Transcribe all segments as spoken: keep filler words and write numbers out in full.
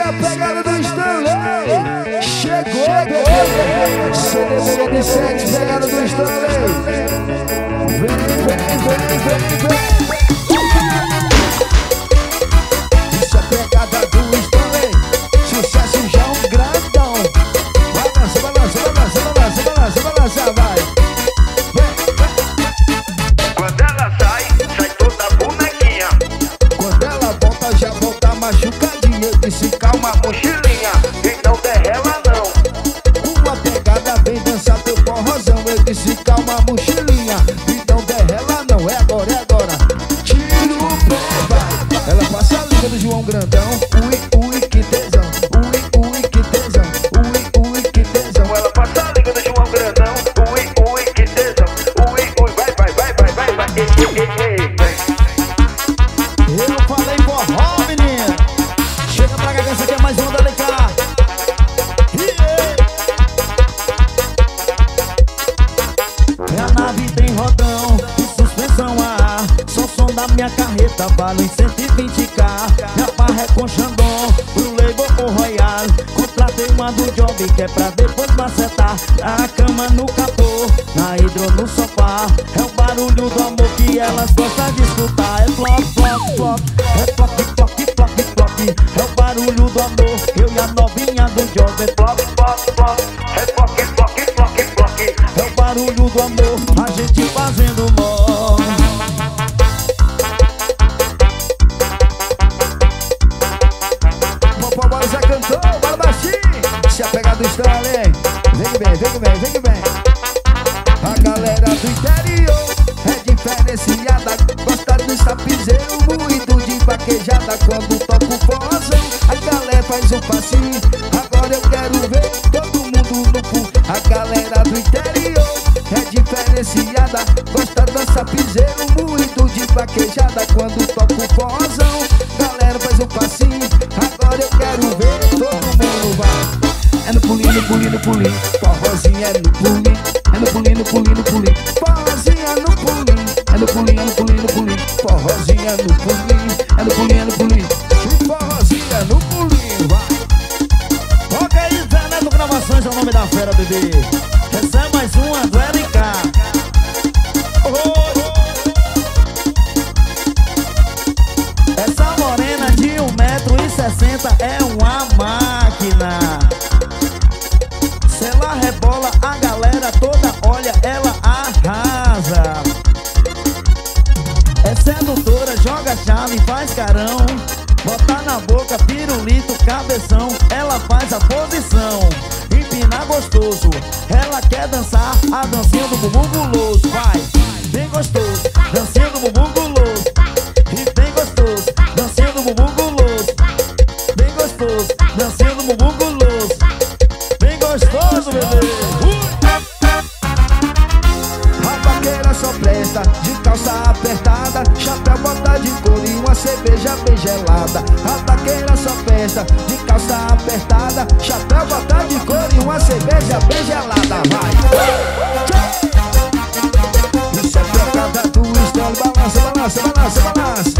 é a pegada do Stanley. Chegou, bebê. C D B de sete, pegada do Stanley. Vem, vem, vem, vem, vem. Isso é pegada do Stanley. Sucesso já um grandão. Balança, balança, balança, balança, balança, balança, vai. Quando ela sai, sai toda bonequinha. Quando ela volta, já volta machucadinha. Eu disse calma, Mochilinha, então derrela não. uma pegada, vem dançar teu forrozão. Eu disse calma, mochilinha, então derrela não. É agora, é agora. Tira o pé, vai. Ela passa a liga do João Grandão. Ui, ui, que tesão. Ui, ui, que tesão. Ui, ui, que tesão. Ela passa a liga do João Grandão. Ui, ui, que tesão. Ui, ui, vai, vai, vai, vai, vai, vai. Ei, ei, ei, ei, vai. Eu falei forró, menina. Chega pra cá que essa aqui é mais uma da L K. Minha nave tem rodão e suspensão a ar. Só som da minha carreta vale em cento e vinte k. Minha barra é com Xandão, pro label ou Royal. Contratei uma do job que é pra depois macetar. Na cama, no capô, na hidro, no sofá. É o barulho do amor que elas gostam de escutar. É flop, flop, flop. É flop, flop, flop, flop. É o barulho do amor, eu e a novinha do job. É flop, Flop, flop, é flock, flock, flock, flock. é o barulho do amor, a gente fazendo mó. Popó, bora, Zé cantou, bora baixinho. Se a pegada do Stanley, vem que vem, vem que vem, vem que vem. A galera do interior é diferenciada, gosta do sapizeiro, muito de vaquejada. Quando toca o forrozão, a galera faz um passinho. Agora eu quero ver todo mundo no pool. A galera do interior é diferenciada, gosta do sapizeiro, muito de vaquejada. Quando toca o forrozão, galera faz um passinho. Agora eu quero ver todo mundo vai. É no pulinho, no pulinho, no pulinho. Forrozinho é no pulinho. É no pulinho, no pulinho, no pulinho. Forrozinho é no pulinho. É no pulinho, é no pulinho, no pulinho. Forrozinho é no pulinho. É no pulinho, é no pulinho. E forrozinho é no pulinho, vai. Ok, Zé Neto Gravações é o nome da fera, bebê. Essa é mais uma do L K. Oh, essa morena de um metro e sessenta é uma máquina. Se ela rebola, a galera toda olha, ela arrasa. É sedutora, joga chave, faz carão. Bota na boca, pirulito, cabeção. Ela faz a posição, empina gostoso. Ela quer dançar a dancinha do bumbum guloso. Vai, bem gostoso, dancinha do bumbum guloso. E bem gostoso, dancinha do bumbum guloso. Bem gostoso, dancinha do bumbum guloso. Bem gostoso, bebê. A vaqueira só presta de calça apertada, chapéu bota de couro e uma cerveja bem gelada. A vaqueira só presta de calça apertada, chapéu bota de couro e uma cerveja bem gelada. Vai! Isso é pegada do Stanley. Balança, balança, balança, balança.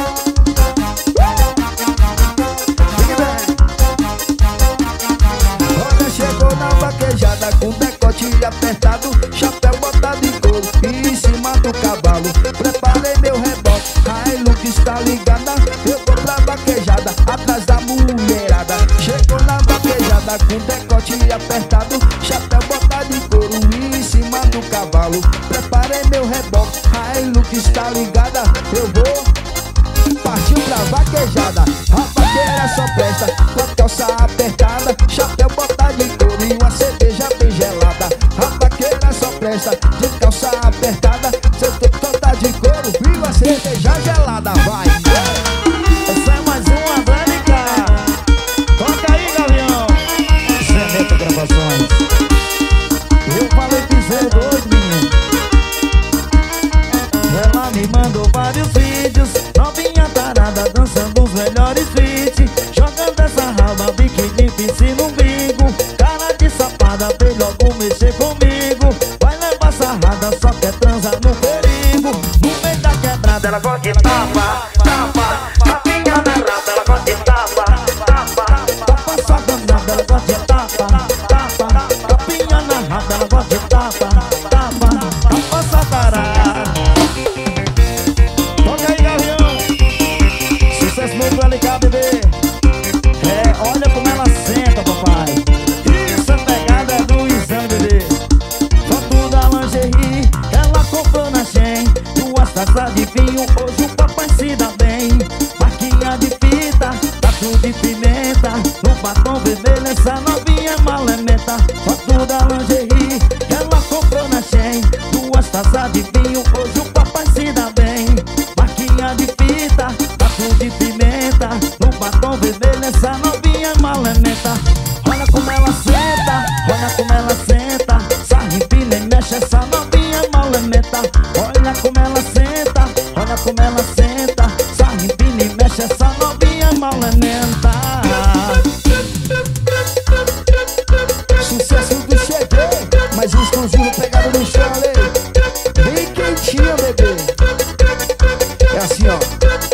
Olha, chegou na vaquejada com decote apertado, chapéu botado de couro e em cima do cavalo. Preparei meu rebote, a Hilux está ligada. Eu vou pra vaquejada, atrás da mulherada. Chegou na vaquejada com decote apertado, chapéu botado de couro e em cima do cavalo. Preparei meu rebote, a Hilux está ligada. Eu vou partiu pra vaquejada. A vaqueira só presta com a calça apertada, chapéu botado de couro e uma cerveja bem gelada. A vaqueira só presta de calça apertada, seu tempo tá de couro e uma cerveja gelada. Vai! Essa é mais uma da L K. Toca aí, Gavião. Zé Neto Gravações. Eu falei que Zé é doido, menino. Ela me mandou vários vídeos, novinha tarada dançando os melhores vídeos. vermelho, essa novinha é malementa. Foto da lingerie que ela comprou na Shein. Duas taças de vinho, hoje o papai se dá bem. Marquinha de fita, tatu de pimenta. No batom vermelho, essa novinha é malementa. Olha como ela senta, olha como ela senta. Sarra, empina e mexe, essa novinha é malementa. Olha como ela senta, olha como ela senta. Sarra, empina e mexe, essa novinha é malementa. Sucesso do Cheguei, mais um exclusivo pegado no chale. Bem quentinho, bebê. É assim, ó.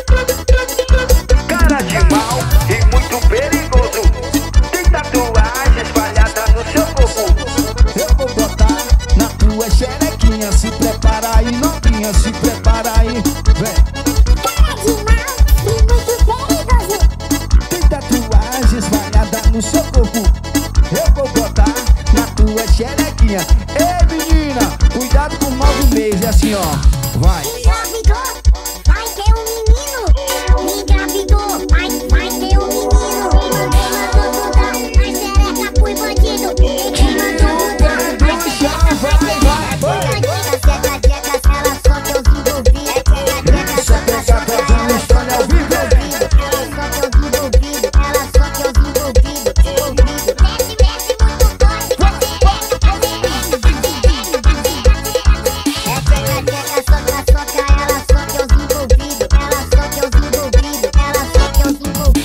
Cara de mal e muito perigoso. Tem tatuagem espalhada no seu corpo. Eu vou botar na tua xerequinha. Se prepara aí, novinha, se prepara aí. Vem. Cara de mal e muito perigoso. Tem tatuagem espalhada no seu corpo. Eu vou botar na tua xerequinha. Ei, menina, cuidado com nove meses. É assim, ó. Vai. Engravidou, vai ter um menino. Engravidou, vai, vai ter um menino. Quem mandou botar a xereca pro bandido? Quem mandou botar a xereca pro bandido? Seta dietas, ela só quer os envolvidos. Seta dietas, só quer os envolvidos. Ela só quer os envolvidos. Ela só quer os envolvidos. Desce, desce muito forte. A xereca, a xereca, a xereca, a xereca. Soca, soca, ela só quer os envolvidos. Ela só quer os envolvidos. Ela só quer os envolvidos.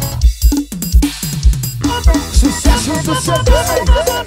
Sucesso do Cheguei.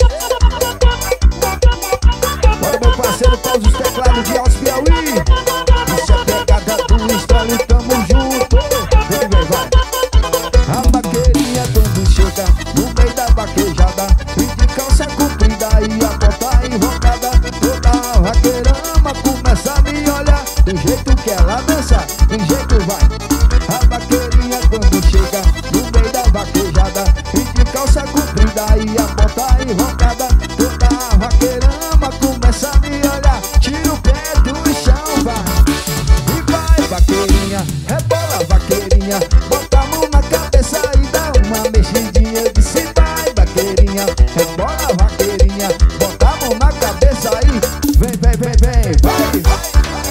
Olha meu parceiro Paulo dos teclados de Altos Piauí. Isso é pegada do estralo, tamo junto. Vem, vem, vai. A vaqueirinha quando chega no meio da vaquejada, e de calça comprida e a bota invocada. Toda a vaqueirama começa a me olhar, do jeito que ela dança, do jeito vai. A vaqueirinha quando chega no meio da vaquejada, e de calça comprida e a bota invocada. Toda a vaqueirama começa a me olhar, tira o pé do chão, vai. E vai, vaqueirinha, rebola, vaqueirinha, bota a mão na cabeça e dá uma mexidinha. Eu disse vai, vaqueirinha, rebola, vaqueirinha, bota a mão na cabeça aí. Vem, vem, vem, vem, vai, vai.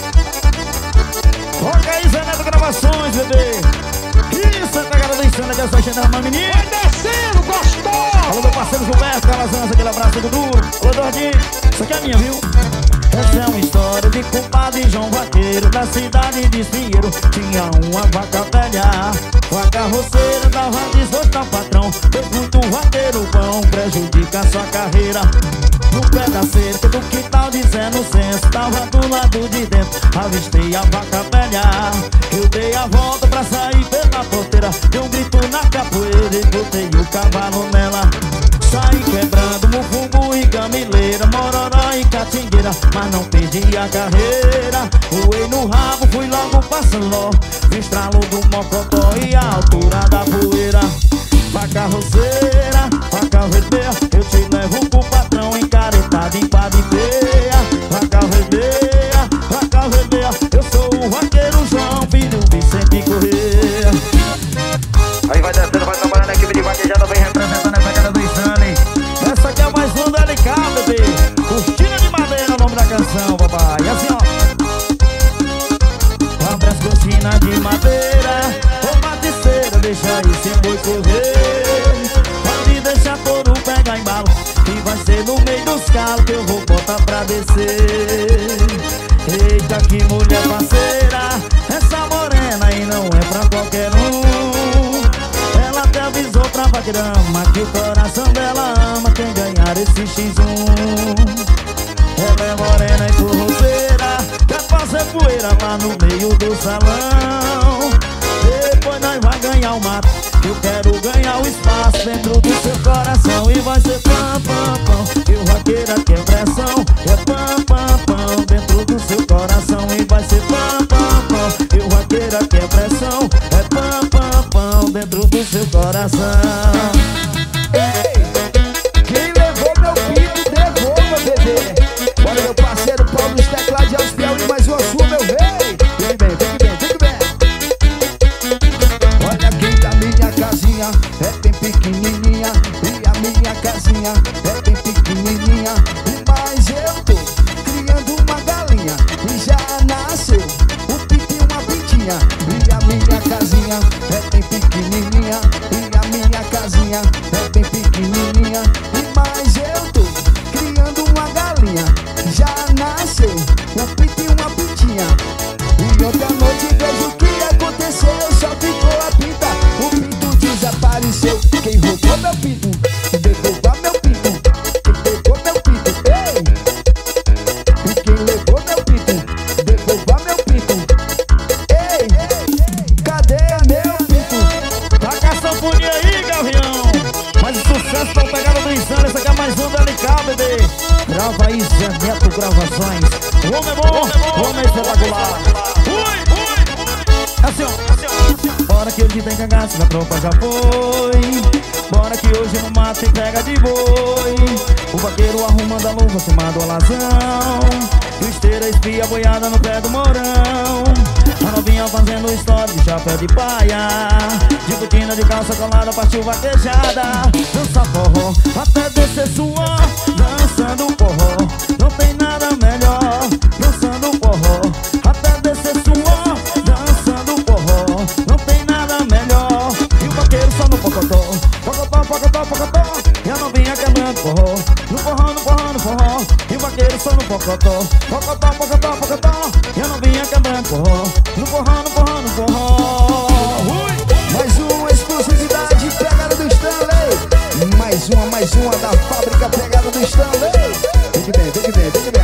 Toca aí, Zé Neto Gravações, bebê. Isso é pegada do insano, que é só chegar uma menina. Vai descendo, gostou! Alô, meu parceiro Gilberto, Calazans, aquele abraço do Dudu. Alô, Dordinho, isso aqui é minha, viu? Essa é uma história de compadre João Vaqueiro, da cidade de Espinheiro. Tinha uma vaca velha, vaca roceira, dava desgosto ao patrão. Fez muito vaqueiro bom, prejudica sua carreira. No pé da cerca do quintal dizendo senso, tava do lado de dentro, avistei a vaca velha. Eu dei a volta pra sair pela porteira, dei um grito na capoeira e botei o cavalo nela. Saí quebrando mufumbo e gamileira, mororó e catingueira, mas não perdi a carreira. Voei no rabo, fui logo pra Sanló, vi estralo do mocotó e a altura da poeira. Vaca roceira, vaca vermelha, eu te levo pro patrão encaretado em padipeia. Vaca vermelha, vaca vermelha, eu sou o vaqueiro João, filho Vicente Correia. Aí vai descendo, vai trabalhando, a equipe de vaquejada vem representando a pegada do Stanley. Essa aqui é mais um da L K, bebê. Cortina de madeira é o nome da canção, papai. E assim, ó. Abre as cortinas de madeira, ô baticeira, deixa esse boi correr. Pode deixar touro pegar embalo, e vai ser no meio dos calos que eu vou botar pra descer. Eita, que mulher parceira, essa morena aí não é pra qualquer um. Ela até avisou pra vaqueirama que o coração dela ama quem ganhar esse xis um. Ela é morena e forroceira, quer fazer poeira lá no meio do salão. Depois nós vai ganhar o mato, eu quero ganhar o espaço dentro do seu coração. E vai ser pam, pam, pam, e o vaqueiro aqui é pressão. É pam, pam, pam, dentro do seu coração. E vai ser pam, pam, pam, e o vaqueiro aqui é pressão. É pam, pam, pam, dentro do seu coração. Ei, quem levou meu pito, devolva, bebê. Olha meu parceiro Paulo dos teclados de Altos Piauí, mais uma sua, meu rei. Vem bem, vem bem, vem bem. Olha aqui a minha casinha, é bem pequenininha. casinha é bem pequenininha, mas eu tô criando uma galinha e já nasceu um pintinho, uma pintinha. E a minha casinha é bem pequenininha, e a minha casinha é bem pequenininha, mas eu tô criando uma galinha, já nasceu um pintinho, uma pintinha. E ontem à noite vejo o que aconteceu, só ficou a pinta, o pinto desapareceu. Quem roubou meu pinto, devolva meu pinto. Quem pegou meu pinto, ei! E quem levou meu pinto, devolva meu pinto. Ei, cadê meu pinto? Taca a sanfoninha aí, Gavião. Mais um sucesso pra pegada do Insano. Essa aqui é mais um delicado, bebê. Grava aí, Zé Neto Gravações. O homem é bom, o homem é espetacular. Ui, ui, ui. Assim, ó, assim, ó, assim, ó. Bora que hoje tem cagaço, na tropa já foi. Bora que hoje no mato tem pega de boi. O vaqueiro arrumando a luva, cima do alazão. E o esteira espia boiada no pé do morão. A novinha fazendo história de chapéu de paia, de botina de calça colada, partiu vaquejada. Dança forró, até descer suor, dançando forró. Não tem nada melhor, dançando forró. Até descer suor, dançando forró. Não tem nada melhor. E o vaqueiro só no pocotó, pocotó, pocotó, pocotó. E a novinha quebrando forró, no forró, no forró, no forró. E o vaqueiro só no pocotó, pocotó, pocotó, pocotó. E a novinha quebrando forró, no forró, no forró, no forró. Mais uma exclusividade, pegada do Stanley. Mais uma, mais uma da fábrica, pegada do Stanley. Vem que vem, vem que vem, vem que vem.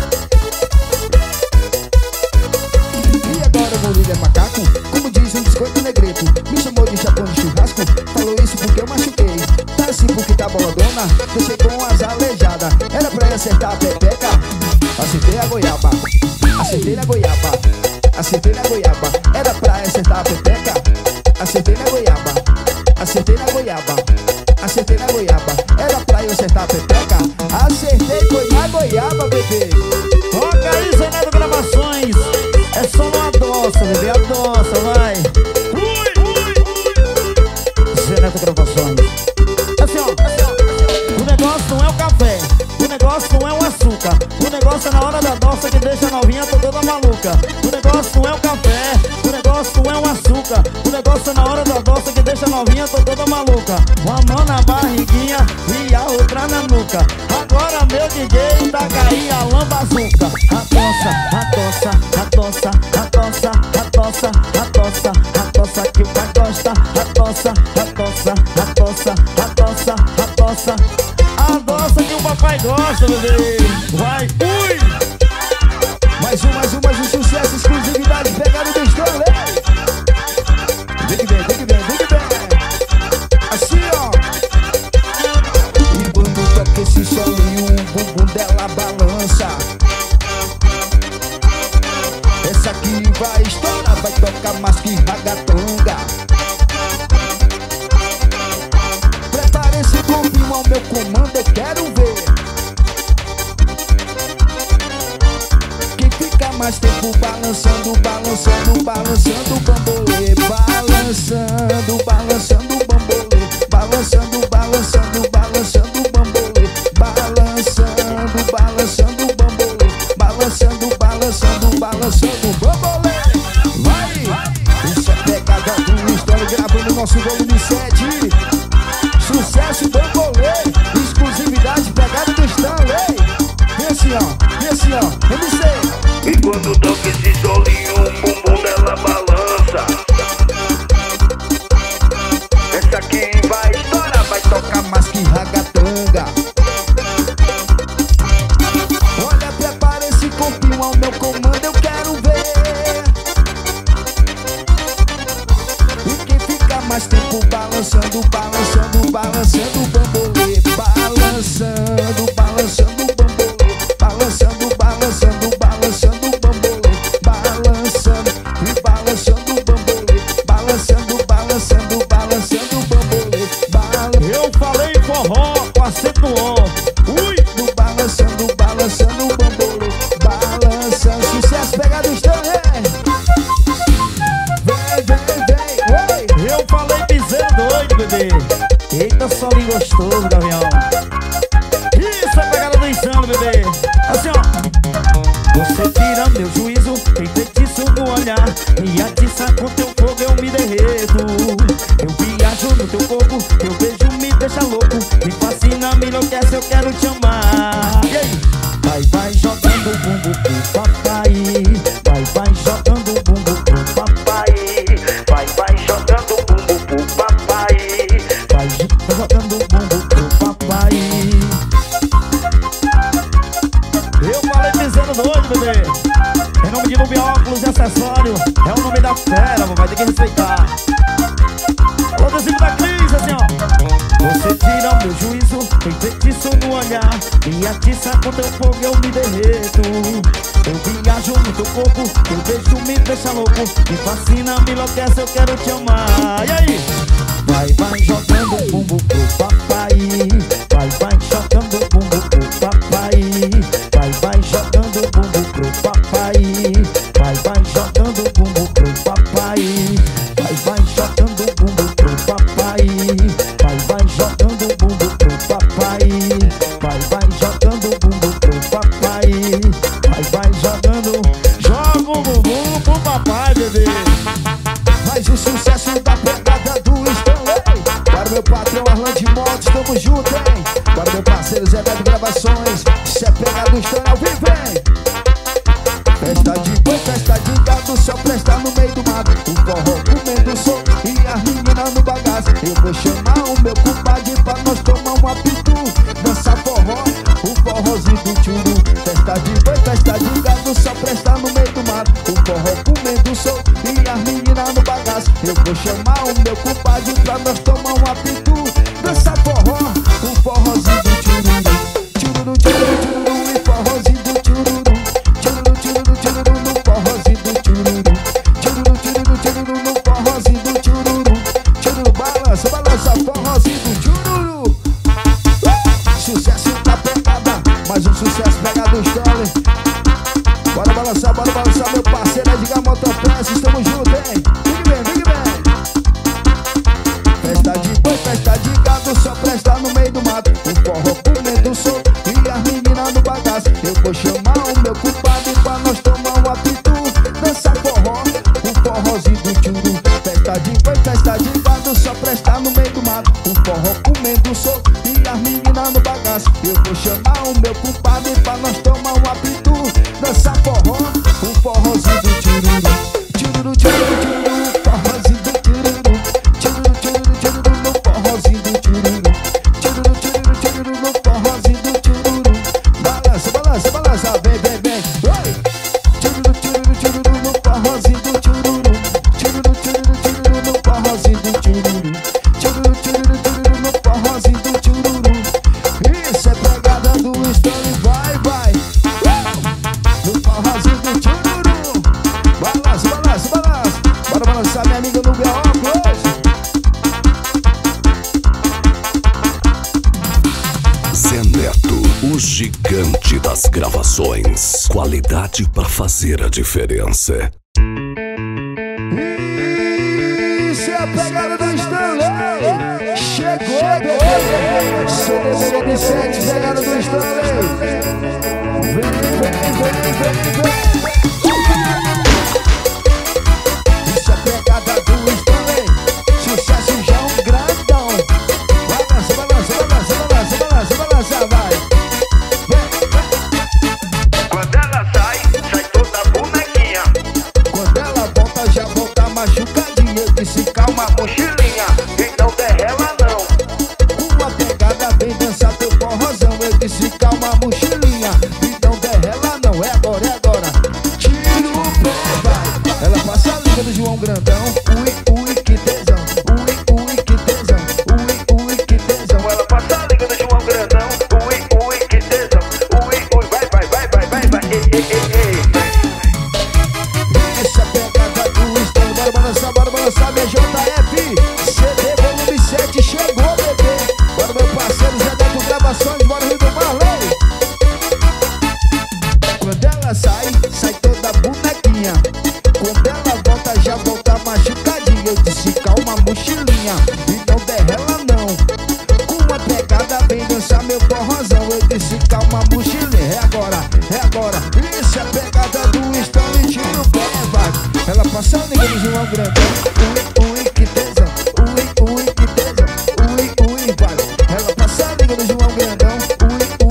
E agora o Murilo é macaco, como diz um biscoito negreto. Me chamou de chapão de churrasco, falou isso porque eu machuquei. Tá assim porque tá boladona, deixei com as aleijadas. Era pra acertar a pepeca, acertei a goiaba. Acertei na goiaba, acertei na goiaba. Era pra acertar a pepeca, acertei na goiaba. Acertei na goiaba, acertei na goiaba. Era pra eu acertar a pepeca, acertei foi na goiaba, bebê. Toca aí, Zé Neto Gravações. É só uma adoça, bebê, adoça, vai. Ui, ui, ui. Zé Neto Gravações. Assim, ó, assim, ó. O negócio não é o café, o negócio não é o açúcar. O negócio é na hora da adoça que deixa a novinha toda maluca. O negócio não é o café, o negócio não é o açúcar. O negócio é na hora da adoça que deixa a novinha toda maluca. Uma mão na barriguinha e a outra na nuca. Agora meu D J tá aí a lambazuca. Adoça, adoça, adoça, adoça, adoça, adoça, adoça que o pai gosta. Adoça, adoça, adoça, adoça, adoça, adoça que o papai gosta, bebê. Vai, ui! Mais um, mais um, mais um sucesso, exclusividade, pegada do Stanley. Vem que vem, vem que vem, vem que vem. Assim, ó. E quando toca esse solinho, o bumbum dela balança. Essa aqui vai estourar, vai tocar mais que ragatanga. Prepare esse golpinho ao meu comando, eu quero ver. Quem fica mais tempo balançando, balançando, balançando o bambolê. Balançando, balançando o bambolê. Balançando, balançando, balançando o bambolê. Balançando, balançando o bambolê. Balançando, balançando, balançando o bambolê. Vai! Isso é pegada do Stanley, gravando nosso volume sete. Sucesso bambolê, exclusividade, pegada do Stanley. Vem assim, ó, vem assim, ó, M C. E quando toca esse solinho, o bumbum dela balança. Essa quem vai estourar, vai tocar mais que ragatanga. Olha, prepara esse corpinho ao meu comando, eu quero ver. E quem fica mais tempo balançando, balançando, balançando o bambolê. Balançando, balançando o bambolê. Balançando, balançando, balançando o bambolê. Balançando e balançando o bambolê. Balançando, balançando, balançando o bambolê. Balançando. Eu falei forró com acento O. Ui! Do balançando, balançando o bambolê. Balançando, sucesso, pegada do Stanley. Vem, vem, vem, oi. Eu falei piseiro doido, bebê. Eita, solinho gostoso, Gavião. quero te amar. E aí? Vai, vai jogando o bumbum pro papai. Vai, vai jogando o bumbum pro papai. Vai, vai jogando o bumbum pro papai. Vai jogando o bumbum pro papai. Eu falei dizendo doido, bebê. Em nome de Nubia Óculos e Acessório. É o nome da fera, vai ter que respeitar. Alô, adesivo da Cris, assim ó. Você tira o meu juízo, tem feitiço no olhar. Me atiça com teu fogo, eu me derreto. Eu viajo no teu corpo, teu beijo me deixa louco. Me fascina, me enlouquece, eu quero te amar. E aí? Vai, vai jogando o bumbum pro papai. Vai, vai jogando o bumbum pro papai. Vai, vai jogando o bumbum pro papai. Vai, vai jogando o bumbum pro papai. Vai, vai jogando o bumbum pro papai. Vai, vai jogando o bumbum pro papai. Vai, vai jogando o bumbum pro papai. Vai, vai jogando. Joga o bumbum pro papai, bebê. Mais um sucesso da pegada do Stanley. Para o meu patrão Arlan de Motos, tamo junto, hein? Para o meu parceiro Zé Neto Gravações, se é pegada do Stanley ao vivo, hein? Festa de boi, festa de gado, só presta no meio do mato. O forró comendo som e as meninas no bagaço. Eu vou chamar o meu compadre pra nós tomar um apitu. Dançar forró, o forrozinho do tchuru. Festa de boi, festa de gado, só presta no meio do mato. O forró comendo som e as meninas no bagaço. Eu vou chamar o meu compadre pra nós tomar um apitu. Dançar forró, o forrozinho do tchuru. Tchururu, tchururu, tchururu e forrozinho do tchururu. Tchururu, tchururu, tchururu no forrozinho do tchururu. Tchururu, tchururu, tchururu no forrozinho do tchururu. Tchururu, balança, balança, forrozinho do tchururu. Sucesso da pegada, mais um sucesso pegado do Stanley. Bora balançar, bora balançar, meu parceiro Edgar Motopress, estamos juntos, hein? Vem que vem, vem que vem. Festa de boi, festa de gado, só presta no meio do mato. O forró comendo som e as meninas no bagaço. Eu vou chamar o meu compadre pra nós tomar um apitu. Dançar forró, o forrozinho do tchuru. Festa de boi, festa de gado, só presta no meio do mato. O forró comendo som e as meninas no bagaço. Eu vou chamar o meu compadre pra nós tomar um apitu. Dançar forró, o forrozinho do tchururu. Tchururu, tchururu, tchururu, forrozinho do tchururu. Tchururu, tchururu, tchururu, no forrozinho do tchururu. Tchururu, tchururu, tchururu, no forrozinho do tchururu. Balança, balança, balança, vem, vem, vem. Oi! Tchururu, tchururu, tchururu, no forrozinho do tchururu. Tchururu, tchururu, tchururu, no forrozinho do tchururu. Tchururu, tchururu, tchururu, no forrozinho do tchururu. Isso é pegada do Stanley, vai, vai. No forrozinho do tchururu. Balança, balança, balança. Bora balançar, minha amiga Nubia Óculos. Zé Neto, o gigante das gravações. Qualidade pra fazer a diferença. Isso é a pegada do Stanley. Chegou, bebê. C D B sete, pegada do Stanley. Vem, vem, vem, vem, vem. Isso é pegada do Stanley. Sucesso já um grandão. Balança, balança, balança, balança, balança, balança, vai. Quando ela sai, sai toda bonequinha. Quando ela volta, já volta machucadinha. Eu disse calma, Mochilinha, e não derrela não. uma pegada, vem dançar teu forrozão. Eu disse calma, mochilinha, e não derrela não. É agora, é agora. Tira o pé, vai. Ela passa a liga do João Grandão. Ui, ui, que tesão. Ui, ui, que tesão. Ui, ui, que tesão. Ela passa a liga do João Grandão. Ui, ui, que tesão. Ui, ui, vai, vai, vai, vai, vai, vai. Ei, ei, ei, ei. Essa pegada do Stanley. Bora balançar, bora balançar, B J F. C D volume sete chegou, bebê. Bora, meu parceiro Zé Neto Gravações, bora Rio do Marley. Quando ela sai, sai toda bonequinha. Quando ela volta, já volta machucadinha. Eu disse calma, mochilinha, e não derrela não. Com uma pegada, vem dançar meu forrozão. Eu disse calma, mochilinha, é agora, é agora. Isso é a pegada do Stanley, tira o pé, vai. Ela passa a liga do João Grandão. Ui, ui, que tesão. Ui, ui, que tesão. Ui, ui, vai. Ela passa a liga do João Grandão. Ui,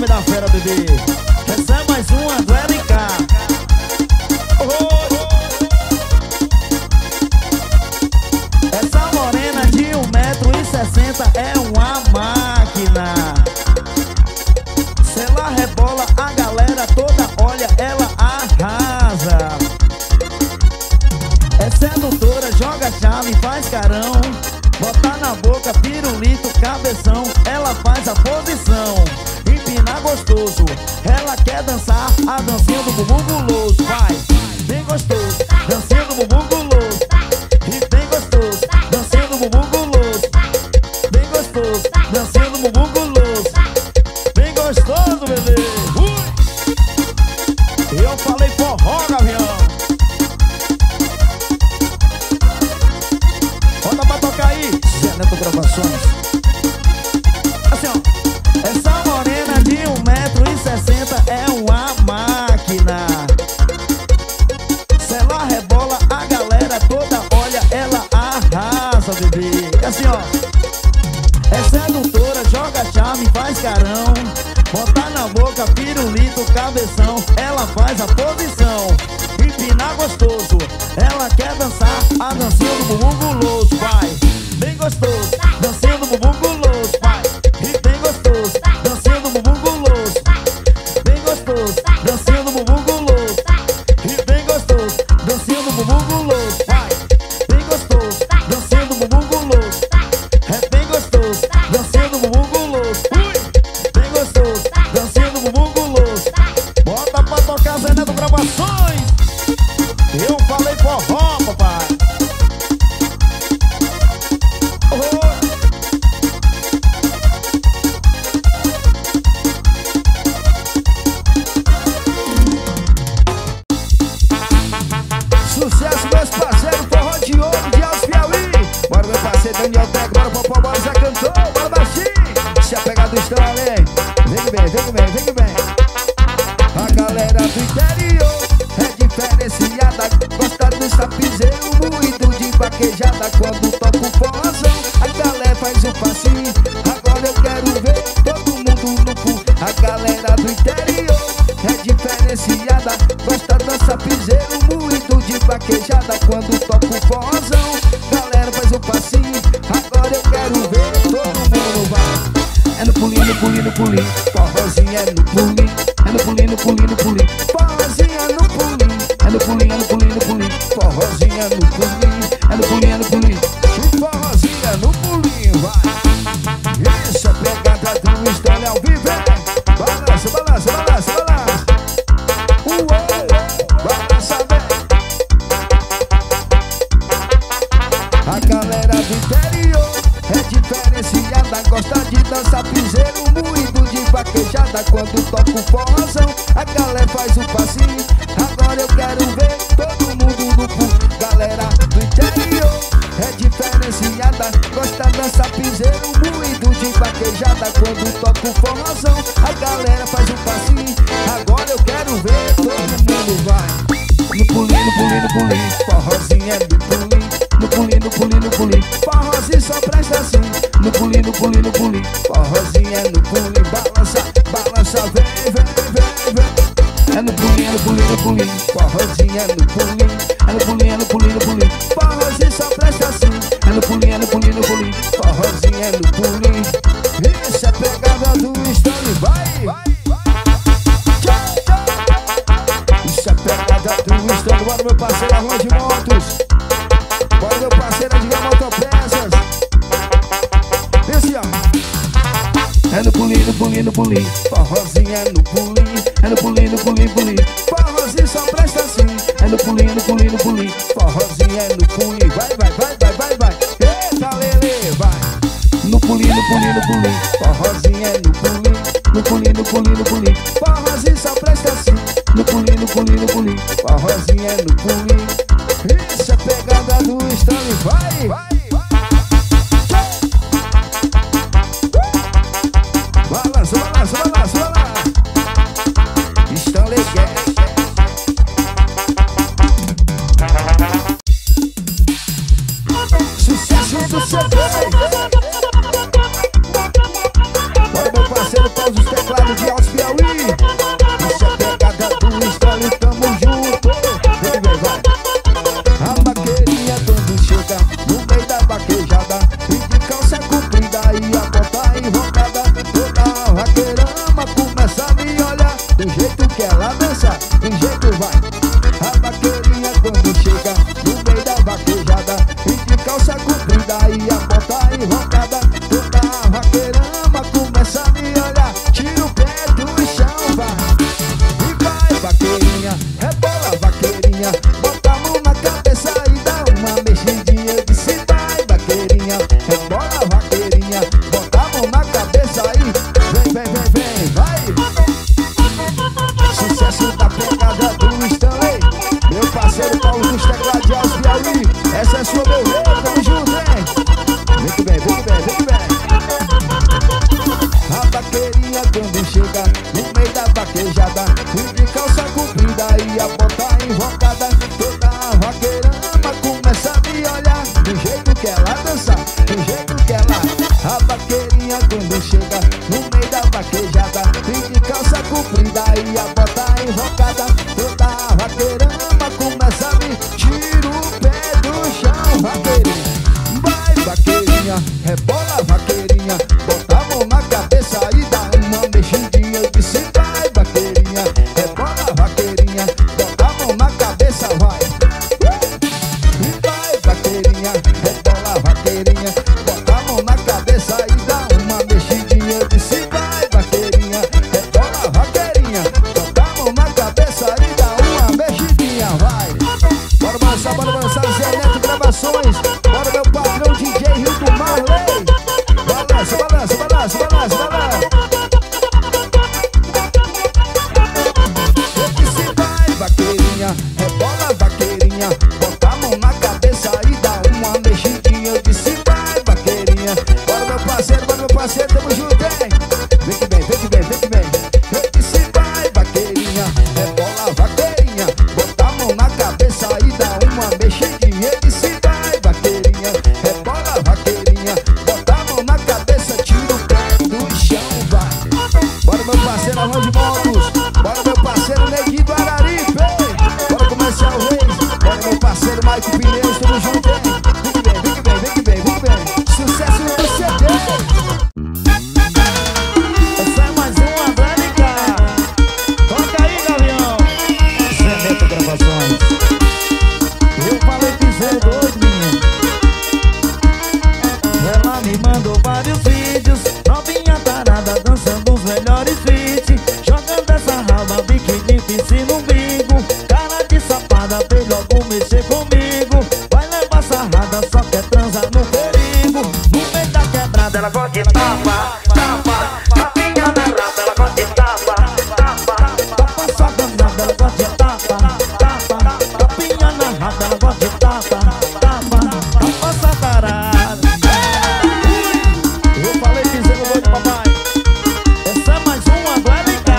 nome da fera, bebê. Essa é mais uma do L K. Oh. Essa morena de um metro e sessenta é uma máquina. Se ela rebola, a galera toda olha, ela arrasa. É sedutora, joga chave, faz carão. Bota na boca, pirulito, cabeção. Ela faz a posição, empina gostoso. Ela quer dançar a dancinha do bumbum guloso. Vai, bem gostoso, dancinha do bumbum guloso. E bem gostoso, dancinha do bumbum guloso. Bem gostoso, dancinha do bumbum guloso. Bem gostoso, bebê. Ui. Eu falei forró, gavião. Bota pra tocar aí, Zé Neto Gravações. Assim, ó. Essa morena de um metro e sessenta é uma máquina. Se ela rebola, a galera toda olha, ela arrasa, bebê. Assim, ó. É sedutora, joga charme, faz carão. Bota na boca, pirulito, cabeção. Ela faz a posição, empina gostoso. Ela quer dançar a dancinha do bumbum guloso. Vai, bem gostoso, dancinha do bumbum guloso. Vai, e bem gostoso, dancinha do bumbum guloso. Bem gostoso, dancinha do bumbum guloso. E bem gostoso, dancinha do bumbum guloso. Vai, bem gostoso, dancinha do bumbum guloso. É bem gostoso, dancinha do bumbum guloso. Ui, bem gostoso, dancinha do bumbum guloso. Bota pra tocar Zé Neto Gravações. Eu falei forró, papai. Oh. Sucesso, meus parceiros, forró de ouro de Alves Piauí. Bora, meu parceiro Daniel Tec, bora, Popó, bora, Zé Cantor, bora, baixinho. Se apegar do estrale, vem bem, vem bem, vem bem. A galera do interior é diferenciada, gosta do sapizeiro, muito de vaquejada. Quando toca o forrozão, a galera faz o passinho. Agora eu quero ver todo mundo no cu. A galera do interior é diferenciada, gosta do sapizeiro, muito de vaquejada. Quando toca o forrozão, a galera faz o passinho. Agora eu quero ver todo mundo vai. É no pulinho, no pulinho, no pulinho, forrozinho é no pulinho. É no pulinho, no pulinho, no pulinho, forrozinho é no pulinho. É no pulinho, é no pulinho, no pulinho, forrozinho é no pulinho. É no pulinho, é no pulinho, e forrozinho é no pulinho, vai. Isso é pegada do Stone ao vivo, hein? Balança, balança, balança, balança. Uou, balança bem. A galera do interior é diferenciada, gosta de dançar piseiro, muito de vaquejada. Quando toca o forrozão, a galera faz o passinho. Agora eu quero ver todo mundo no pu. Galera do interior é diferenciada, gosta de dançar piseiro, muito de vaquejada. Quando toca o forrozão, a galera faz o passinho. Agora eu quero ver todo mundo vai. No pulinho, no pulinho, no pulinho, forrozinho é no pulinho. No pulinho, no pulinho, no pulinho, forrozinho só presta assim. No pulinho, no pulinho, no pulinho, forrozinho é no pulinho. Balança, balança, vem, vem, vem, vem. É no pulinho, no pulinho, no pulinho, forrozinho é no pulinho. É no pulinho, no pulinho, no pulinho, forrozinho só presta assim. É no pulinho, no pulinho, no pulinho, forrozinho é no pulinho. Isso é pegada do Stone, vai. Isso é pegada do Stone, bora meu parceiro Arlão de Motos. Bora meu parceiro Edgar Motopeças. Esse ó. É no pulinho, no pulinho, no pulinho, forrozinho é no pulinho. É no pulinho, no pulinho, pulinho, forrozinho só presta assim. É no pulinho, no pulinho, no pulinho, forrozinho é no pulinho. Vai, vai, vai, vai, vai, vai. Eita, lele, vai. No pulinho, no pulinho, no pulinho, forrozinho é no pulinho. No pulinho, no pulinho, no pulinho, forrozinho só presta assim. No pulinho, no pulinho, no pulinho, forrozinho é no pulinho. Isso é pegada do Stone, vai, vai. Balança, balança, balança, balança. Stone Gang. Sucesso do C D. Bora meu parceiro, todos os teclados de Alves Piauí. rebola vaqueirinha, bota a mão na cabeça e dá uma mexidinha. Eu disse vai vaqueirinha, rebola vaqueirinha, bota a mão na cabeça, vai. E vai vaqueirinha, rebola vaqueirinha, bota a mão na cabeça e dá uma mexidinha. Eu disse vai vaqueirinha, rebola vaqueirinha, bota a mão na cabeça e dá uma mexidinha, vai. Bora balançar, bora balançar, Zé Neto Gravações. Bora meu patrão D J Rio do Marley. Balança, balança, balança, balança, balança. Eu disse vai vaqueirinha, rebola vaqueirinha, bota a mão na cabeça e dá uma mexidinha. Eu disse vai vaqueirinha. Bora meu parceiro, bora meu parceiro, tamo junto, hein? Vem que vem, vem que vem, vem que vem. Eu disse vai vaqueirinha, rebola vaqueirinha, bota a mão na cabeça e dá uma mexidinha. Eu disse vai vaqueirinha, rebola vaqueirinha, bota a mão na cabeça, tira o pé do chão, vai. Bora meu parceiro Armando de Motos, bora meu parceiro Neguinho do Araripe, bora comercial Reis, bora meu parceiro Mike Pneus, tamo junto, hein? Vem que vem, vem que vem, vem que vem, vem que vem. Sucesso no C D. Essa é mais uma Angélica. Toca aí, Gavião. Zé Neto Gravações. Eu falei que cê é doido, menino. Ela me mandou vários vídeos, novinha tarada dançando os melhores beats, jogando essa raba, biquíni, piscina, umbigo. Cara de safada, veio logo mexer comigo. Vai levar sarrada, só quer transar no perigo. No meio da quebrada ela gosta de tapa, tapa, tapinha na raba, ela gosta de tapa, tapa, tapa só dançada, ela gosta de tapa, tapa, tapinha na raba, ela gosta de tapa, tapa, tapa só tarada. Eu falei que você não foi de papai. Essa é mais uma Angélica.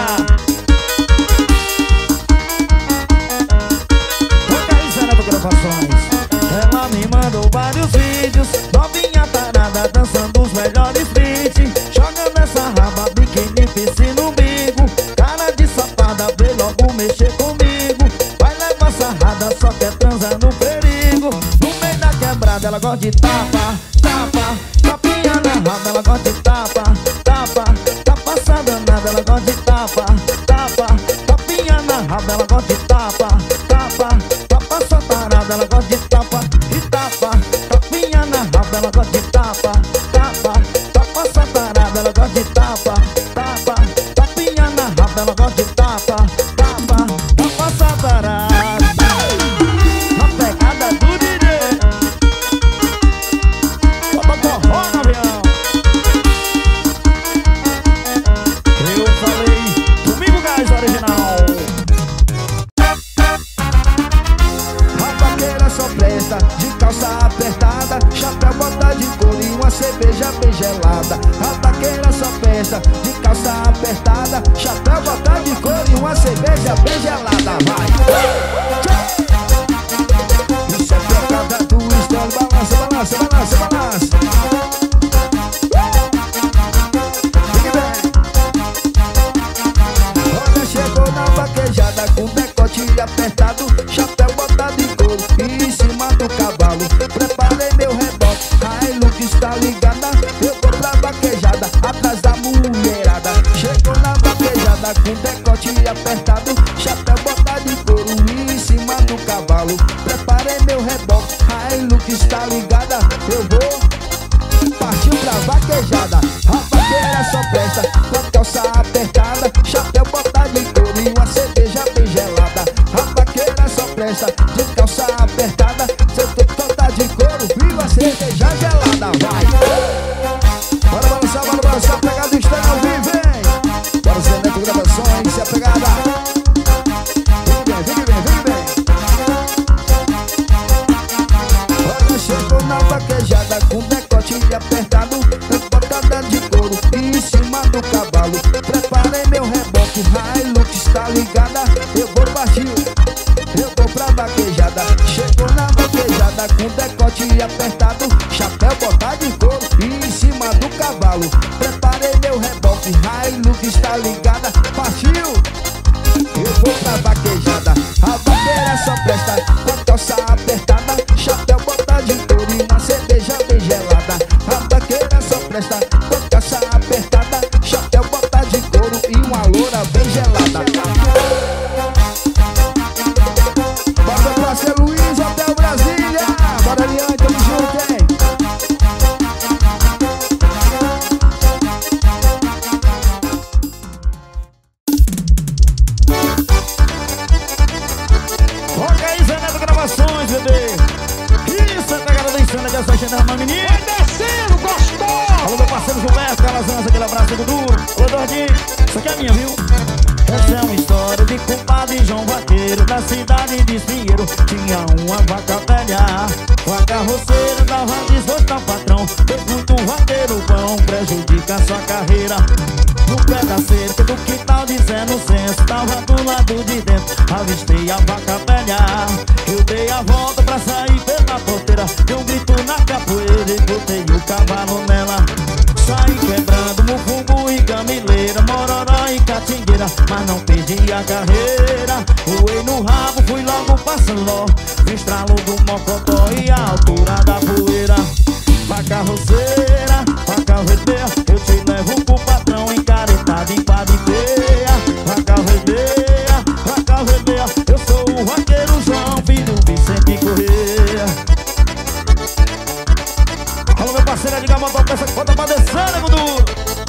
Toca aí, Zé Neto Gravações. Ela me mandou vários vídeos, novinha tarada dançando os melhores beats, jogando essa raba, biquíni, piscina, umbigo. Cara de safada, veio logo mexer comigo. Vai levar sarrada, só quer transar no perigo. No meio da quebrada ela gosta de tapa, tapa, tapinha na raba, ela gosta de tapa, tapa, tapa essa danada, ela gosta de tapa, tapa, tapinha na raba, ela gosta de tapa, tapa, tapa só tarada, ela gosta de tapa, de tapa, tapinha na raba, ela gosta de tapa, tapa, tapa só tarada, ela gosta de tapa, tapa, tapinha na raba, ela gosta de tapa, tapa, tapa só tarada. Na pegada do D J, bota forró no avião. Eu falei, domingo gás original. A vaqueira só presta de calça apertada, chapéu bota de couro e uma cerveja bem gelada. A vaqueira só presta de calça apertada, chapéu bota de couro e uma cerveja bem gelada, vai. Isso é pegada do estilo, balança, balança, balança, balança. Vem que vem. Olha, chegou na vaquejada com decote apertado, chapéu botado de couro e em cima do cavalo. Preparei meu rebote, a Hilux está ligada, eu vou pra vaquejada atrás da mulherada. Chegou na vaquejada com decote apertado, chapéu botado de couro e em cima do cavalo. Preparei meu rebote, a Hilux está ligada, eu vou partiu pra vaquejada. A vaqueira só presta com calça apertada, chapéu botado de couro e uma cerveja bem gelada. A vaqueira só presta de calça apertada, seu topo tá de couro e uma cerveja gelada, vai. Bora balançar, bora balançar, pegada do estranho ao vivo, vem. Bora Zé Neto Gravações, se a pegada. Vem, vem, vem, vem, vem. Olha, chegou na vaquejada com decote apertado, botada de couro e em cima do cavalo. Preparei meu rebote, a Hilux está ligada, eu vou partir, eu vou pra vaquejada. Chegou na vaquejada com decote apertado, chapéu botado de couro e em cima do cavalo. Preparei meu rebote, a Hilux está ligada, partiu, eu vou pra vaquejada. A vaqueira só presta com calça apertada, chapéu botado de couro e uma cerveja bem gelada. A vaqueira presta. Com caixa apertada, chapéu, bota de couro e uma loura bem gelada. Bora pra ser Luiz, Hotel Brasília. Bora, Liane, tamo junto, hein? Roca aí, Zé Neto Gravações, bebê. Isso, a pegada da insana que é só chegar uma menina. Vai descendo, gostoso. Alô, meu parceiro Gilberto, Calazans, aquele abraço do Duro. Alô, Dordinho, isso aqui é minha, viu? Essa é uma história de compadre João Vaqueiro, da cidade de Espinheiro. Tinha uma vaca velha, a carroceira dava desgosto ao patrão. Fez muito vaqueiro bom, prejudica sua carreira. No pé da cerca do quintal dizendo senso, tava do lado de dentro, avistei a vaca velha. Eu dei a volta pra sair pela porteira, dei um grito na capoeira e botei o cavalo nela. Saí quebrando mufungo e gamileira, mororó e catingueira, mas não perdi a carreira. Voei no rabo, fui logo pra Sanló, vi estralo do mocotó e a altura da poeira. Vaca roceira, vaca verdeira, eu te levo pro patrão encaretado em padipeia. Vaca verdeira, vaca verdeira, eu sou o vaqueiro João, filho Vicente Correia. Alô, meu parceiro, diga a moto, peça que bota pra descer, nego duro.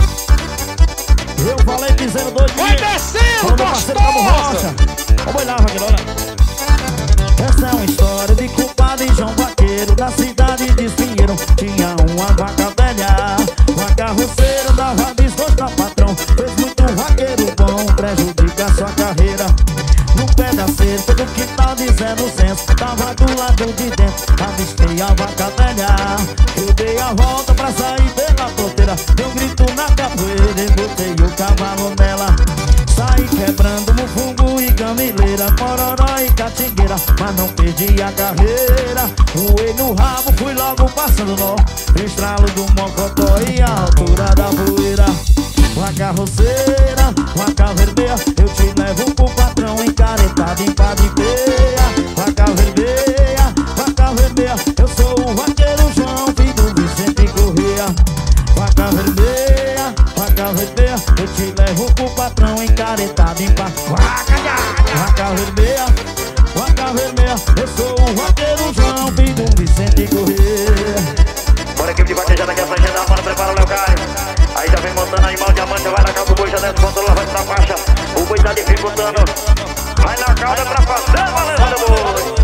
Eu falei dizendo dois dias. Vai descendo, alô, meu parceiro, Cabo Rocha. Vamos olhar, vaqueiro, olha. Essa é uma história de compadre João Vaqueiro, da cidade de Espinheiro. Tinha uma vaca velha, vaca roceira, dava desgosto ao patrão. Fez muito vaqueiro bom, prejudica sua carreira. No pé da cerca do quintal dizendo senso, tava do lado de dentro, avistei a vaca velha. Eu dei a volta pra sair pela porteira, dei um grito na capoeira e botei o cavalo nela. Saí quebrando mufungo e gamileira, mororó e catingueira, mas não perdi a carreira. Voei no rabo, fui logo passando nó, estralo do mocotó e a altura da poeira. Vaca roceira, vaca vermelha, eu te levo pro patrão encaretado em padipeia. Vaca vermelha, vaca vermelha, eu sou o vaqueiro João, filho do Vicente Correia. Vaca vermelha, vaca vermelha, eu te levo pro patrão encaretado em padipeia. Vaca vermelha, vaca vermelha, eu sou o vaqueiro João, filho do Vicente Correia. Bora, equipe de vaquejada que essa agenda, bora, prepara o Léo Caio. Aí já vem montando animal diamante, vai na calça, o boi já desce, controla, vai pra faixa. O boi tá dificultando, vai na calda pra fazer, valendo do boi.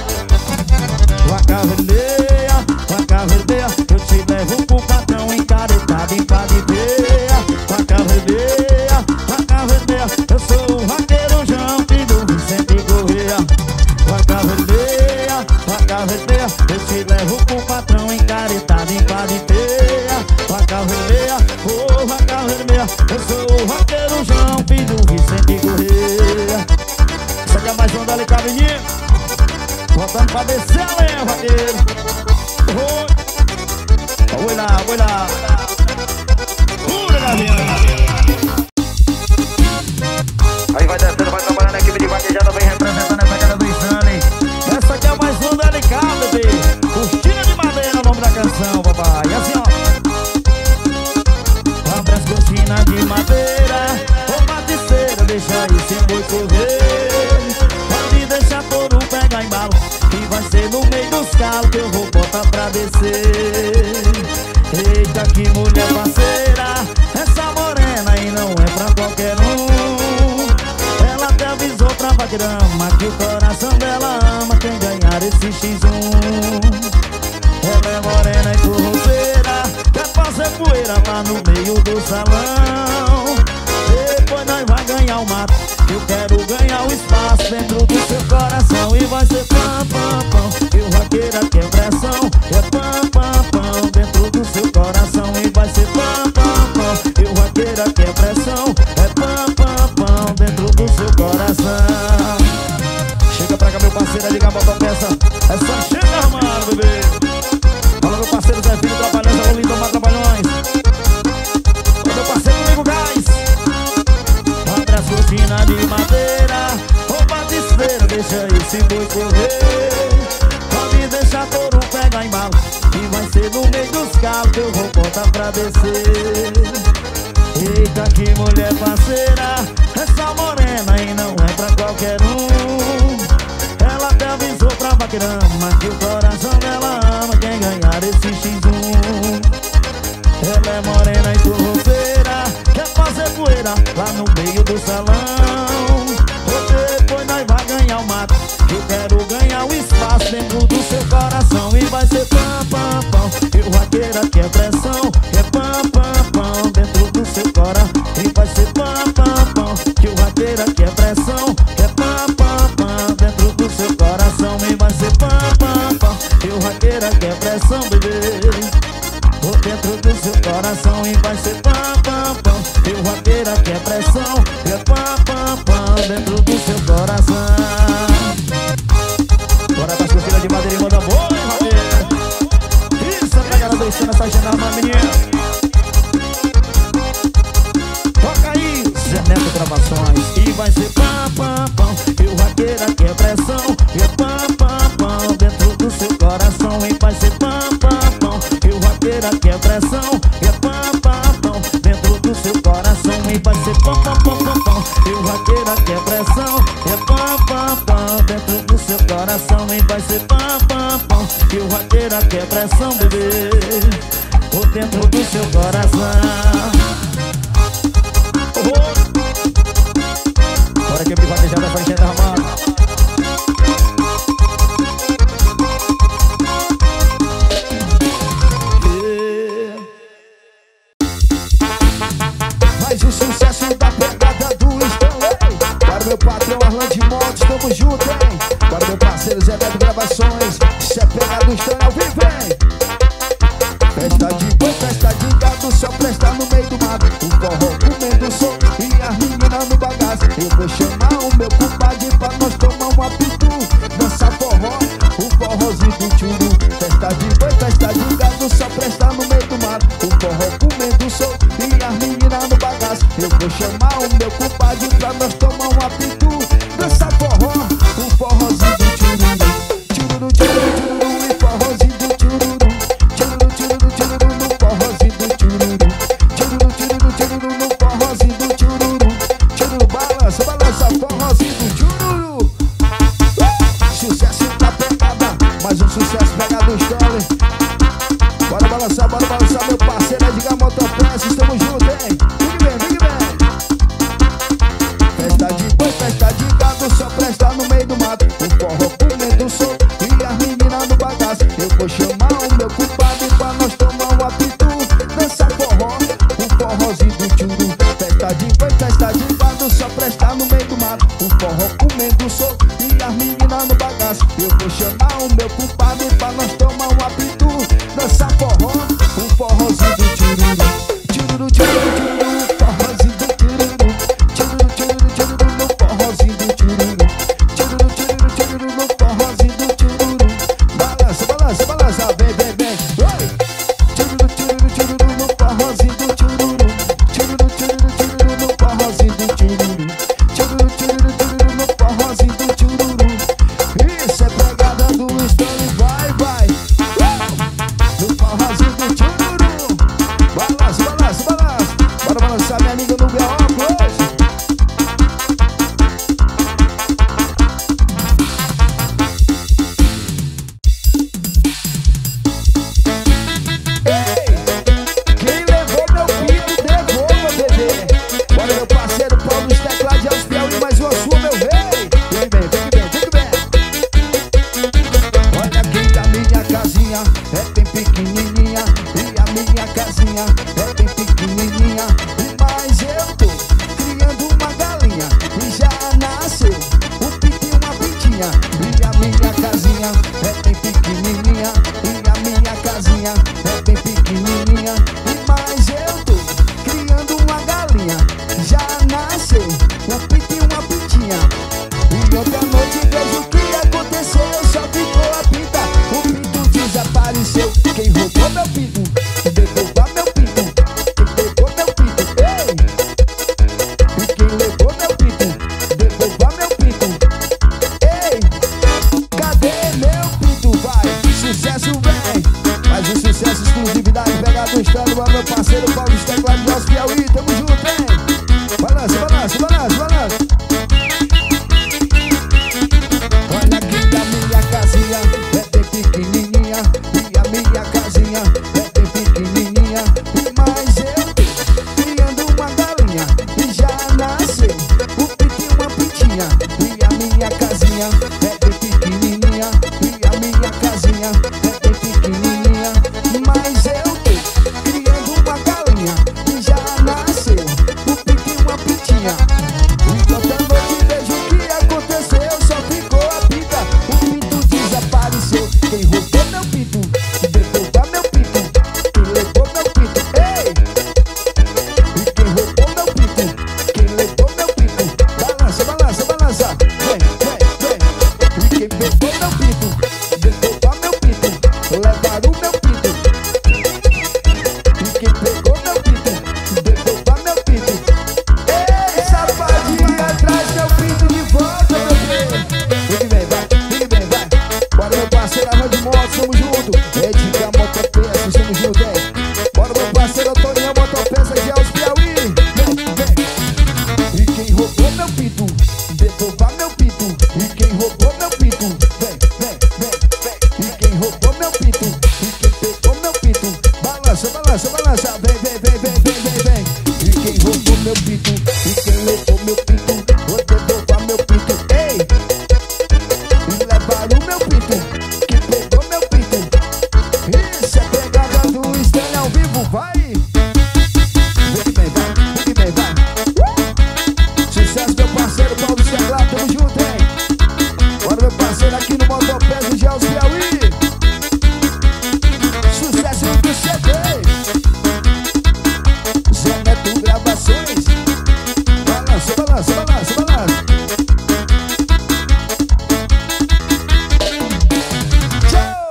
Vaca vermelha, vaca vermelha, eu te levo pro patrão encaretado em padipeia. Vaca vermelha, vaca vermelha, eu sou o vaqueiro João, filho do Vicente Correia. Vaca vermelha, vaca vermelha, eu te levo pro patrão encaretado em padipeia. Vaca vermelha, oh vaca vermelha, eu sou o vaqueiro João, filho do Vicente Correia. Isso aqui é mais um dali, cabelinho, botando pra descer a lenha, vaqueiro. Oi, oi lá, oi lá. Pura, galinha. Aí vai descendo, vai trabalhando a equipe de vaquejada, vem representando essa cara do Stanley. Essa aqui é mais um delicado, bebê. Cortina de madeira é o nome da canção, papai. E assim, ó. Abre as cortinas de madeira, ô paticeira, deixa esse boi correr. Pode deixar touro pegar embalo, que vai ser no meio dos calos que eu vou botar pra descer. Eita, que mulher parceira, essa morena aí não é pra qualquer um. Ela até avisou pra vaqueirama que o coração dela ama quem ganhar esse xis um. Ela é morena e forroceira, quer fazer poeira lá no meio do salão. Depois nós vai ganhar o mato, eu quero ganhar o espaço dentro do seu coração. E vai ser pam, pam, pam, que o vaqueira quer pressão. É pam, pam, pam, dentro do seu coração. E vai ser pam, pam, pam, que o vaqueira quer pressão. É pam, pam, pam, dentro do seu coração. Chega pra cá, meu parceiro, liga a motopeça. É só chegar armado, bebê. Fala, meu parceiro Zé Filho, trabalhando, é o lindo, mais trabalhões. Fala, meu parceiro Nego Gás. Abre as cortinas de madeira, roupa de cera, deixa esse boi correr. Pode deixar touro pegar embalo, e vai ser no meio dos calos que eu vou botar bota pra descer. Eita, que mulher parceira, essa morena e não é pra qualquer um. Ela até avisou pra Maquirama que o coração dela ama quem ganhar esse xis um. Ela é morena e forroceira, quer fazer poeira lá no meio do salão. Depois nós vai ganhar o mato, eu quero ganhar o espaço dentro do seu coração. E vai ser pam, pam, pam, e o raqueira que é pressão. É pam, pam, pam, dentro do seu coração. E vai ser pam, pam, pam, que o raqueira que é pressão. É pam, pam, pam, dentro do seu coração. E vai ser pam, pam, pam, e o raqueira que é pressão, bebê. Vou dentro do seu coração e vai ser pam, pam, pam. E o raqueira que é pressão. É pam, pam, pam, dentro do seu coração. Bora pra escofilha de madeira e manda boa, hein, raqueira. Isso, a pegada do Estana, essa janela, menina. Toca aí, Zé Neto Gravações. E vai ser pam, pam, pam. E o raqueira que é pressão. É pam, pam, pam, dentro do seu coração. E vai ser pam, pam, pam. E o raqueira que é pressão. É pam, pam, pam, dentro do seu coração. E vai ser pam, pam, pam, pam, pam. E o raqueira que é pressão. É pam, pam, pam, dentro do seu coração. E vai ser pam, pam, pam. E o raqueira que é pressão, bebê. Ou dentro do seu coração. Bora que vai deixar essa gente armada. Mais um sucesso da pegada do Stanley. Para meu patrão Arlan de Motos, tamo junto, hein? Para meu parceiro Zé Neto Gravações, se é pegada do Stanley ao vivo, hein? Festa de boi, festa de gado, só presta no meio do mato. O forró comendo som e as meninas no bagaço. Eu vou chamar o meu compadre pra nós tomar um apitu. Dançar forró, o forrozinho do tchuru. Festa de boi, festa de gado, só presta no meio do mato. O forró comendo som e as meninas no bagaço. Eu vou chamar o meu compadre pra nós tomar um apitu. Dançar forró, o forrozinho do tchuru. Tchururu, tchururu, tchururu, e forrozinho do tchururu. Tchururu, tchururu, tchururu, no forrozinho do tchururu. Tchururu, tchururu, tchururu, no forrozinho do tchururu. Tchururu, balança, balança, forrozinho do tchururu. Uh! Sucesso da pegada, mais um sucesso pegado do Stanley. Bora balançar, bora balançar, meu parceiro Edgar Motopeças, estamos juntos, hein? Vem bem, vem bem. Festa de boi, festa de gado, só presta no meio do mato. O forró comendo som e as meninas no bagaço. Eu vou chamar o meu compadre pra nós tomar um apitu. Dançar forró, o forrozinho do tchuru. Festa de boi, festa de gado, só presta no meio do mato. O forró comendo som e as meninas no bagaço. Eu vou chamar o meu compadre pra nós tomar um apitu. Dançar forró, o forrozinho do tchururu. Tchururu, tchururu, tchururu, forrozinho do tchururu. Tchururu, tchururu, tchururu, no forrozinho do tchururu. Tchururu, tchururu, tchururu, no forrozinho do tchururu. Balança, balança, balança, vem, vem, vem. Oi! Tchururu, tchururu, tchururu, no forrozinho do tchururu. Tchururu, tchururu, tchururu, no forrozinho do tchururu. Tchururu, tchururu, tchururu, no forrozinho do tchururu. Isso é pegada do Stanley, vai, vai. parceiro Paulo dos Teclados de Alto Piauí, tamo junto, hein? Balança, balança, balança, balança. Olha aqui a minha casinha é bem pequenininha, e a minha casinha é bem pequenininha, mas eu criando uma galinha e já nasceu o pito e uma pitinha. E a minha casinha é bem pequenininha, e a minha casinha é bem pequenininha, mas eu tô criando uma galinha e já nasceu o pito e uma pitinha. Enquanto a noite vejo o que aconteceu, só ficou a pica, o pinto desapareceu. Quem roubou meu pinto, devolva meu pinto, quem levou meu pinto, ei! E quem roubou meu pinto, quem levou meu pinto, balança, balança, balança, vem, vem, vem. E quem pegou meu pinto, devolva meu pinto, levaram meu pinto. E quem pegou meu pinto, devolva meu pinto. Ei, safadinha, traz meu pinto de volta, meu Deus. Vem que vem, vai, vem que vem, vai. Bora, meu parceiro, Armando de Moto, somos juntos. Edica Motopeças, somos juntos, hein. Bora, meu parceiro, Toninho Motopeças de Alto Piauí. Vem, vem. E quem roubou meu pinto, devolva meu pinto. E quem roubou meu pinto, vem, vem, vem, vem. E quem roubou meu pinto, e quem pegou meu pinto, balança, balança, balança, vem, vem, vem, vem, vem, vem, vem. E quem roubou meu pinto, e quem levou meu pinto, vou devolver meu pinto, ei! E levaram meu pinto, quem pegou meu pinto. Isso é pegada do Estranho ao vivo, vai! Vem que vem, vai, vem que vem, vai. Sucesso, meu parceiro Paulo dos Teclados, tamo junto, hein? Bora, meu parceiro, aqui no Motopeças de Alto Piauí. Sucesso do C D. Zé Neto Gravações. Balança, balança, balança, balança. Tchau!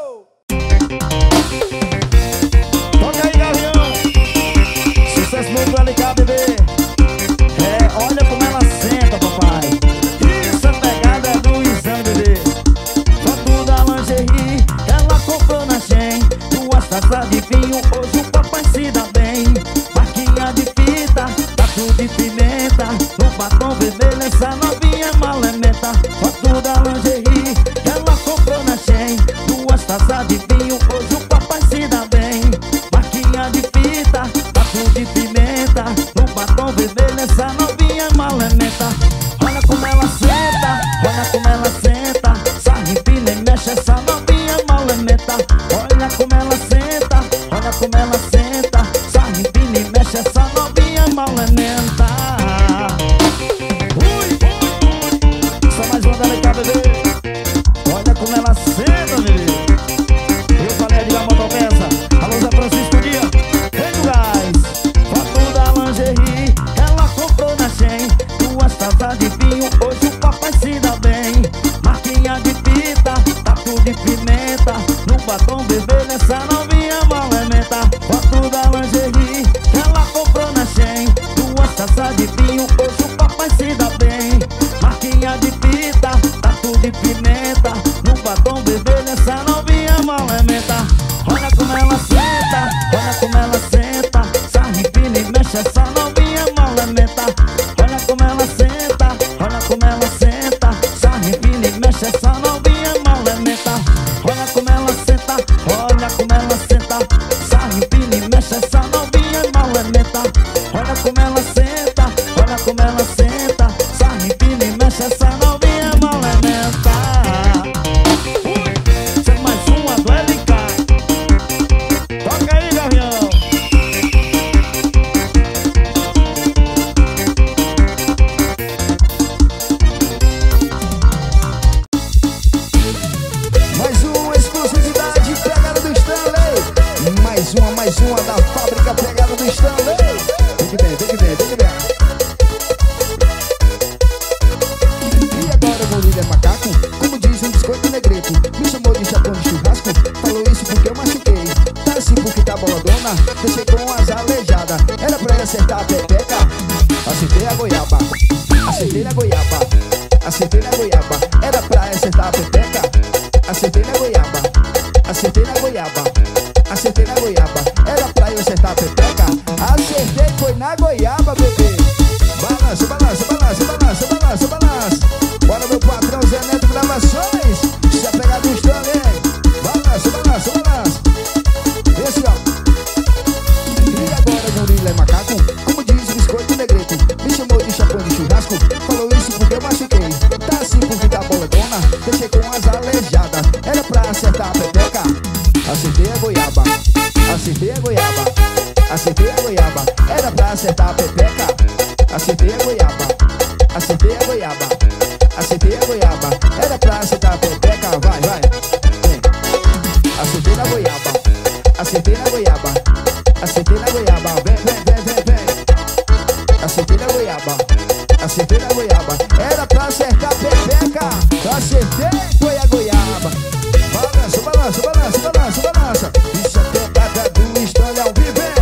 Toca aí, Gavião. Sucesso no L K, bebê. É, olha como ela senta, papai. Isso é pegada do exame, bebê. Foto da lingerie, ela comprou na Shein. Duas taças de vinho, hoje o papai se dá bem. Marquinha de fita, tatu de pimenta. No batom vermelho, essa novinha malementa. Foto da lingerie, ela comprou na Shein. Duas taças de vinho, hoje o papai se dá bem. Marquinha de fita, tatu de pimenta. No batom vermelho, essa novinha malementa. Olha como ela senta, olha como ela senta. Sarra, empina e mexe, essa novinha malementa. Olha como ela senta, olha como ela senta. Sarra, empina e mexe, essa novinha malementa. Ui, ui, ui. Só mais uma da L K, bebê. Olha como ela senta, bebê. Eu falei de Motopeça. Alô, Zé Francisco Dia. Vem no gás. Foto da lingerie, ela comprou na Shein. Duas taças de vinho, hoje o papai se dá bem. Marquinha de fita, tatu de pimenta. No batom vermelho, essa novinha malementa. Foto da lingerie, ela comprou na Shein. Duas taças de vinho, hoje o papai se dá bem. Marquinha de fita, tatu de pimenta. No batom vermelho, essa novinha malementa. Olha como ela senta, olha como ela senta. Sarra, empina e mexe, essa novinha malementa. Olha como ela senta, olha como ela senta. Sarra, empina e mexe, essa novinha malementa. Olha como ela senta, olha como ela senta. Sarra, empina e mexe, essa novinha malementa. Olha como ela senta, olha como ela senta. Sarra, empina e mexe, essa novinha malementa. Ui, tem mais uma do L K. Toca aí, Gavião. Mais uma exclusividade, pegada do Stanley. Mais uma, mais uma da fábrica, pegada do Stanley. Vem que vem, vem que vem, Acertei, foi na goiaba, bebê. Balança, balança, balança, balança, balança, balança. Bora, meu patrão Zé Neto Gravações. Se a pegada está ali. Balança, balança, balança. Esse, ó. E agora, gorila é macaco? Como diz o biscoito negrito. Me chamou de chapão de churrasco. Falou isso porque eu machuquei. Tá assim porque tá boletona. Deixei com as alejadas. Era pra acertar a pepeca. Acertei a goiaba. Acertei a goiaba. Acertei a goiaba. Era pra acertar a pepeca. Acertei a goiaba. Acertei a goiaba. Acertei a goiaba. Era pra acertar a pepeca. Vai, vai. Vem. Acertei na goiaba. Acertei na goiaba. Acertei na goiaba. Vem, vem, vem, vem, vem. Acertei na goiaba. Acertei na goiaba. Era pra acertar a pepeca. Acertei, foi a goiaba. Balança, balança, balança, balança, balança. Isso é pegada do Estônia ao vivo, hein?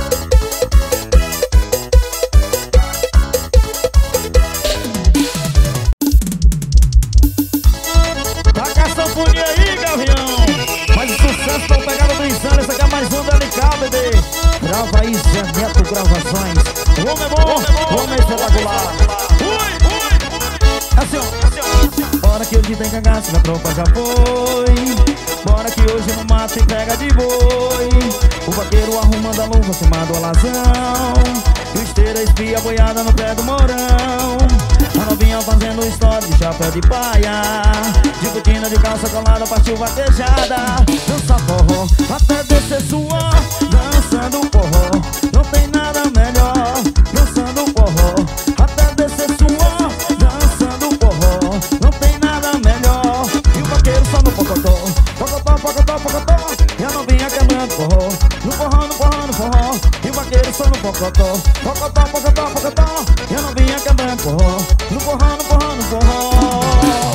Taca a sanfoninha aí, Gavião. Mas o sucesso tá pegando do insano. Essa aqui é mais um delicado, bebê. Grava aí, Zé Neto Gravações. O homem é bom, o homem é espetacular. Ui, ui, assim, ó, assim, ó, assim, ó. Bora que hoje tem cagaço, a tropa já foi. Bora que hoje no mato tem pega de boi. O vaqueiro arrumando a luva, cima do alazão. E o esteira espia boiada no pé do morão. A novinha fazendo história de chapéu de paia. De botina de calça colada, partiu vaquejada. Dança forró, até descer suor. Dançando forró, não tem nada melhor. Dançando forró, até descer suor. Dançando forró, não tem nada melhor. E o vaqueiro só no pocotó. Pocotó, pocotó, pocotó. E a novinha quebrando forró. No forró, no forró, no forró. E o vaqueiro só no pocotó. Pocotó, pocotó, pocotó. E a novinha quebrando forró. No forró, no forró, no forró.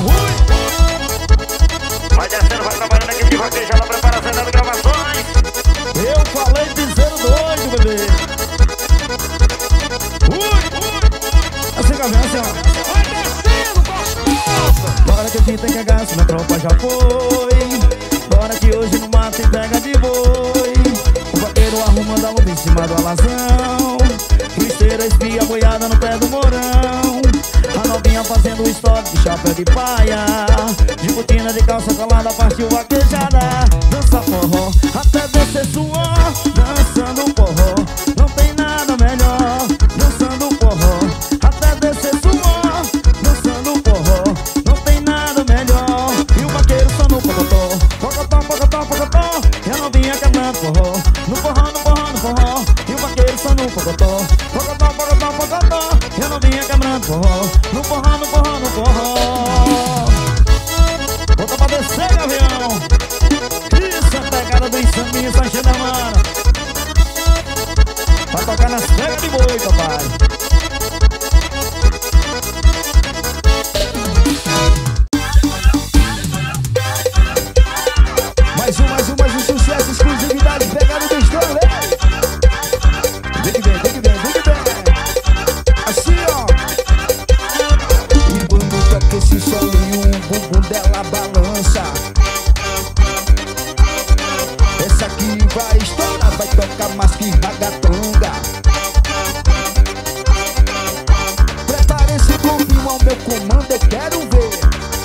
Ui! Vai descendo, vai trabalhando aqui de vaquejada, prepara a cena de gravações. Eu falei piseiro doido, bebê. Ui, ui. Assim, Gavião, assim, ó. Vai descendo, gostosa. Bora que a gente tem que agaço, minha tropa já foi. Bora que hoje no mato tem pega de boi. O vaqueiro arrumando a luva em cima do alazão. O esteira espia boiada no pé do morão. A novinha fazendo história de chapéu de paia. De botina de calça colada, partiu vaquejada. Dança forró, até descer suor. Dançando forró, não tem nada melhor. Dançando forró, até descer suor. Dançando forró, não tem nada melhor. E o vaqueiro só no pocotó. Pocotó, pocotó, pocotó. E a novinha quebrando forró. No forró, no forró, no forró. E o vaqueiro só no pocotó. Pocotó, pocotó, pocotó. E a novinha quebrando forró. No forró, no forró, no forró. Bota pra descer, Gavião. Isso é pegada do insaninho, Sanche da Mana. Vai tocar nas pegas de boi, papai. Mais um, mais um, mais um sucesso, exclusividade, pegada do Stanley. Vem que vem, vem que vem, vem que vem. Assim, ó. E quando toca esse solinho, o bumbum dela balança. Essa aqui vai estourar, vai tocar mais que ragatanga. Prepare esse corpinho ao meu comando, eu quero ver.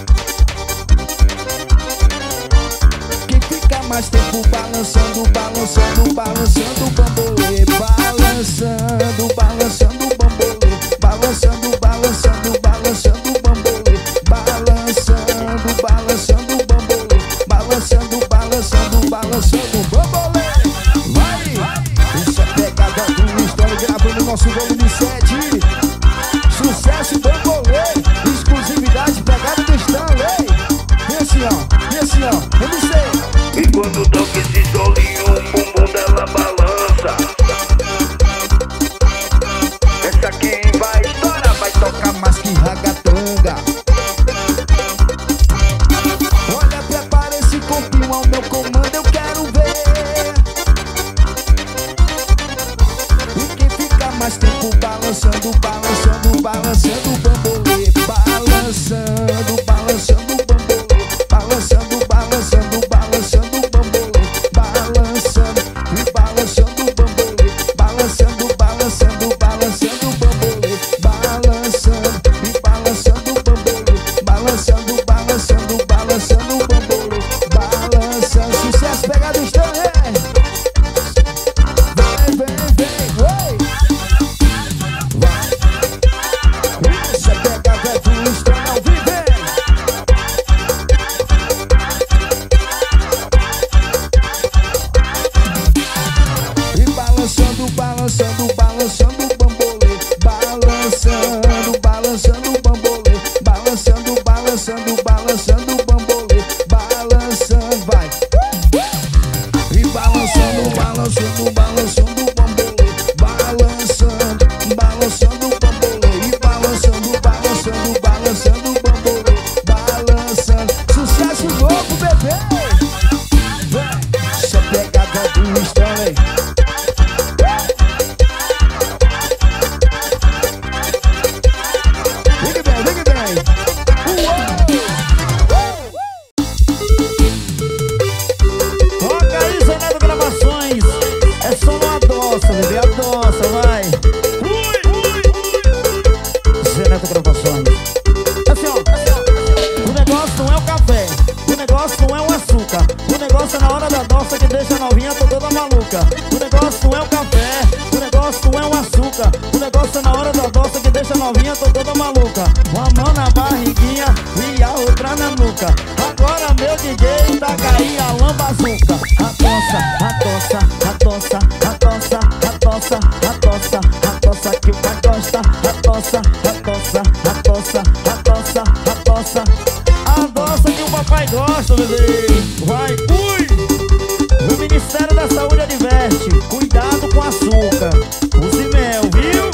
Quem fica mais tempo balançando, balançando, balançando o bambolê. Balançando, balançando o bambolê. Balançando, balançando, balançando o bambolê. Balançando, balançando o bambolê. Balançando, balançando, balançando o bambolê. Vai! Isso é pegada do Estônia, gravando nosso volume sete. Sucesso bambolê, exclusividade, pegada do Stanley. Vem assim, ó, vem assim, ó, M C. E quando toca esse solinho, o bumbum dela balança. Essa aqui vai estourar, vai tocar mais que ragatanga. Olha, prepara esse corpinho ao meu comando, eu quero ver. E quem fica mais tempo balançando, balançando, balançando o bambolê. Balançando, balançando o bambolê. Balançando, balançando, balançando o bambolê. Balançando, e balançando o bambolê. Balançando, maluca. O negócio não é o café, o negócio não é o açúcar. O negócio é na hora da doça que deixa a novinha tô toda maluca. Uma mão na barriguinha e a outra na nuca. Agora meu D J tá aí a lambazuca. A toça, a toça, a toça, a toça, a toça, a toça, a toça que o pai gosta. A toça, a toça, a toça, a toça, a toça, a toça que o papai gosta, bebê. Vai, fui! O Ministério da Saúde adverte: cuidado com açúcar, use mel, viu?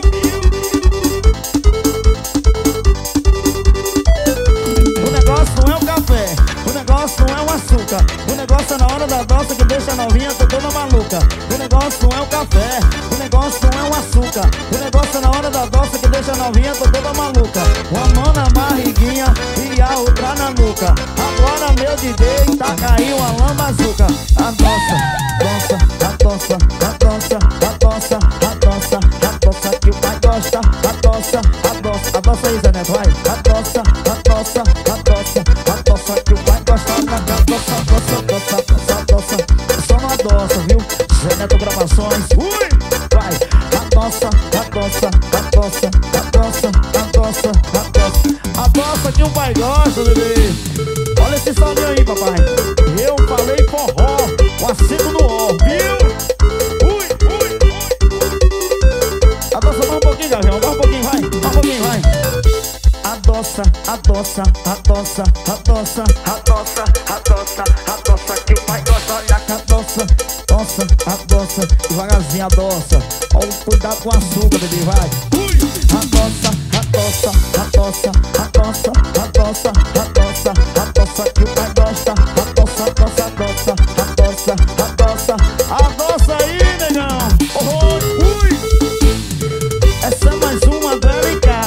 O negócio não é o café, o negócio não é o açúcar. O negócio é na hora da doça que deixa a novinha tô toda maluca. O negócio não é o café, o negócio não é o açúcar. O negócio é na hora da doça que deixa a novinha tô toda maluca. Uma mão na barriguinha e a outra na nuca. Agora meu D J tá caiu a lambazuca. A doça, doça, a doça, a doça, a doça, a doça, a doça que o pai gosta. A doça, a doça, a doça aí, Zé Neto, vai. A doça, a doça, a doça, a doça que o pai gosta. A doça, a doça, a doça, a doça, a doça. Só na doça, viu? Zé Neto Gravações. Ui! Vai! A doça, a doça, a doça, a doça, a doça, a doça. A doça que o pai gosta, bebê. Olha esse solinho aí, papai. Eu falei forró, o acento do ó, viu? Ui, ui, ui. A doça, dá um pouquinho, Gavião, dá um pouquinho, vai. Dá um pouquinho, vai. A doça, a doça, a doça, a doça, a doça, a doça, a doça que o pai gosta. Olha que a doça, doça, a doça, devagarzinho a doça. Olha o cuidado com o açúcar, bebê, vai. Ui! A doça, a doça, a doça, a doça, a doça, a doça, a doça que o pai gosta. A doça, a doça, a doça, a doça, a doça, a doça aí, negão. Oh, ui! Essa é mais uma do L K.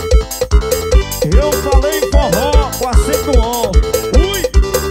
Eu falei forró, o acento ó. Ui!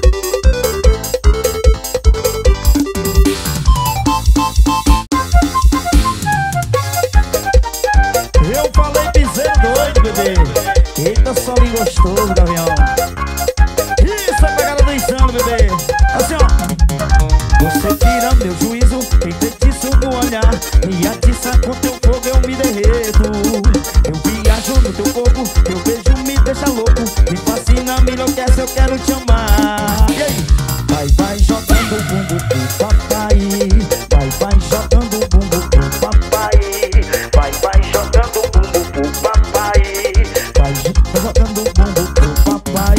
Eu falei piseiro doido, bebê. Eita, solinho gostoso, Gavião. Isso é pegada do insano, bebê. Assim, ó. Você tira meu juízo, tem feitiço no olhar. E atiça com teu fogo eu me derreto. Eu viajo no teu corpo, teu beijo me deixa louco. Me fascina, me enlouquece, eu quero te amar. E aí? Vai, vai jogando o bumbo pro papai. Vai, vai jogando o bumbo pro papai. Vai, vai jogando o bumbo pro papai. Vai jogando o bumbo pro papai.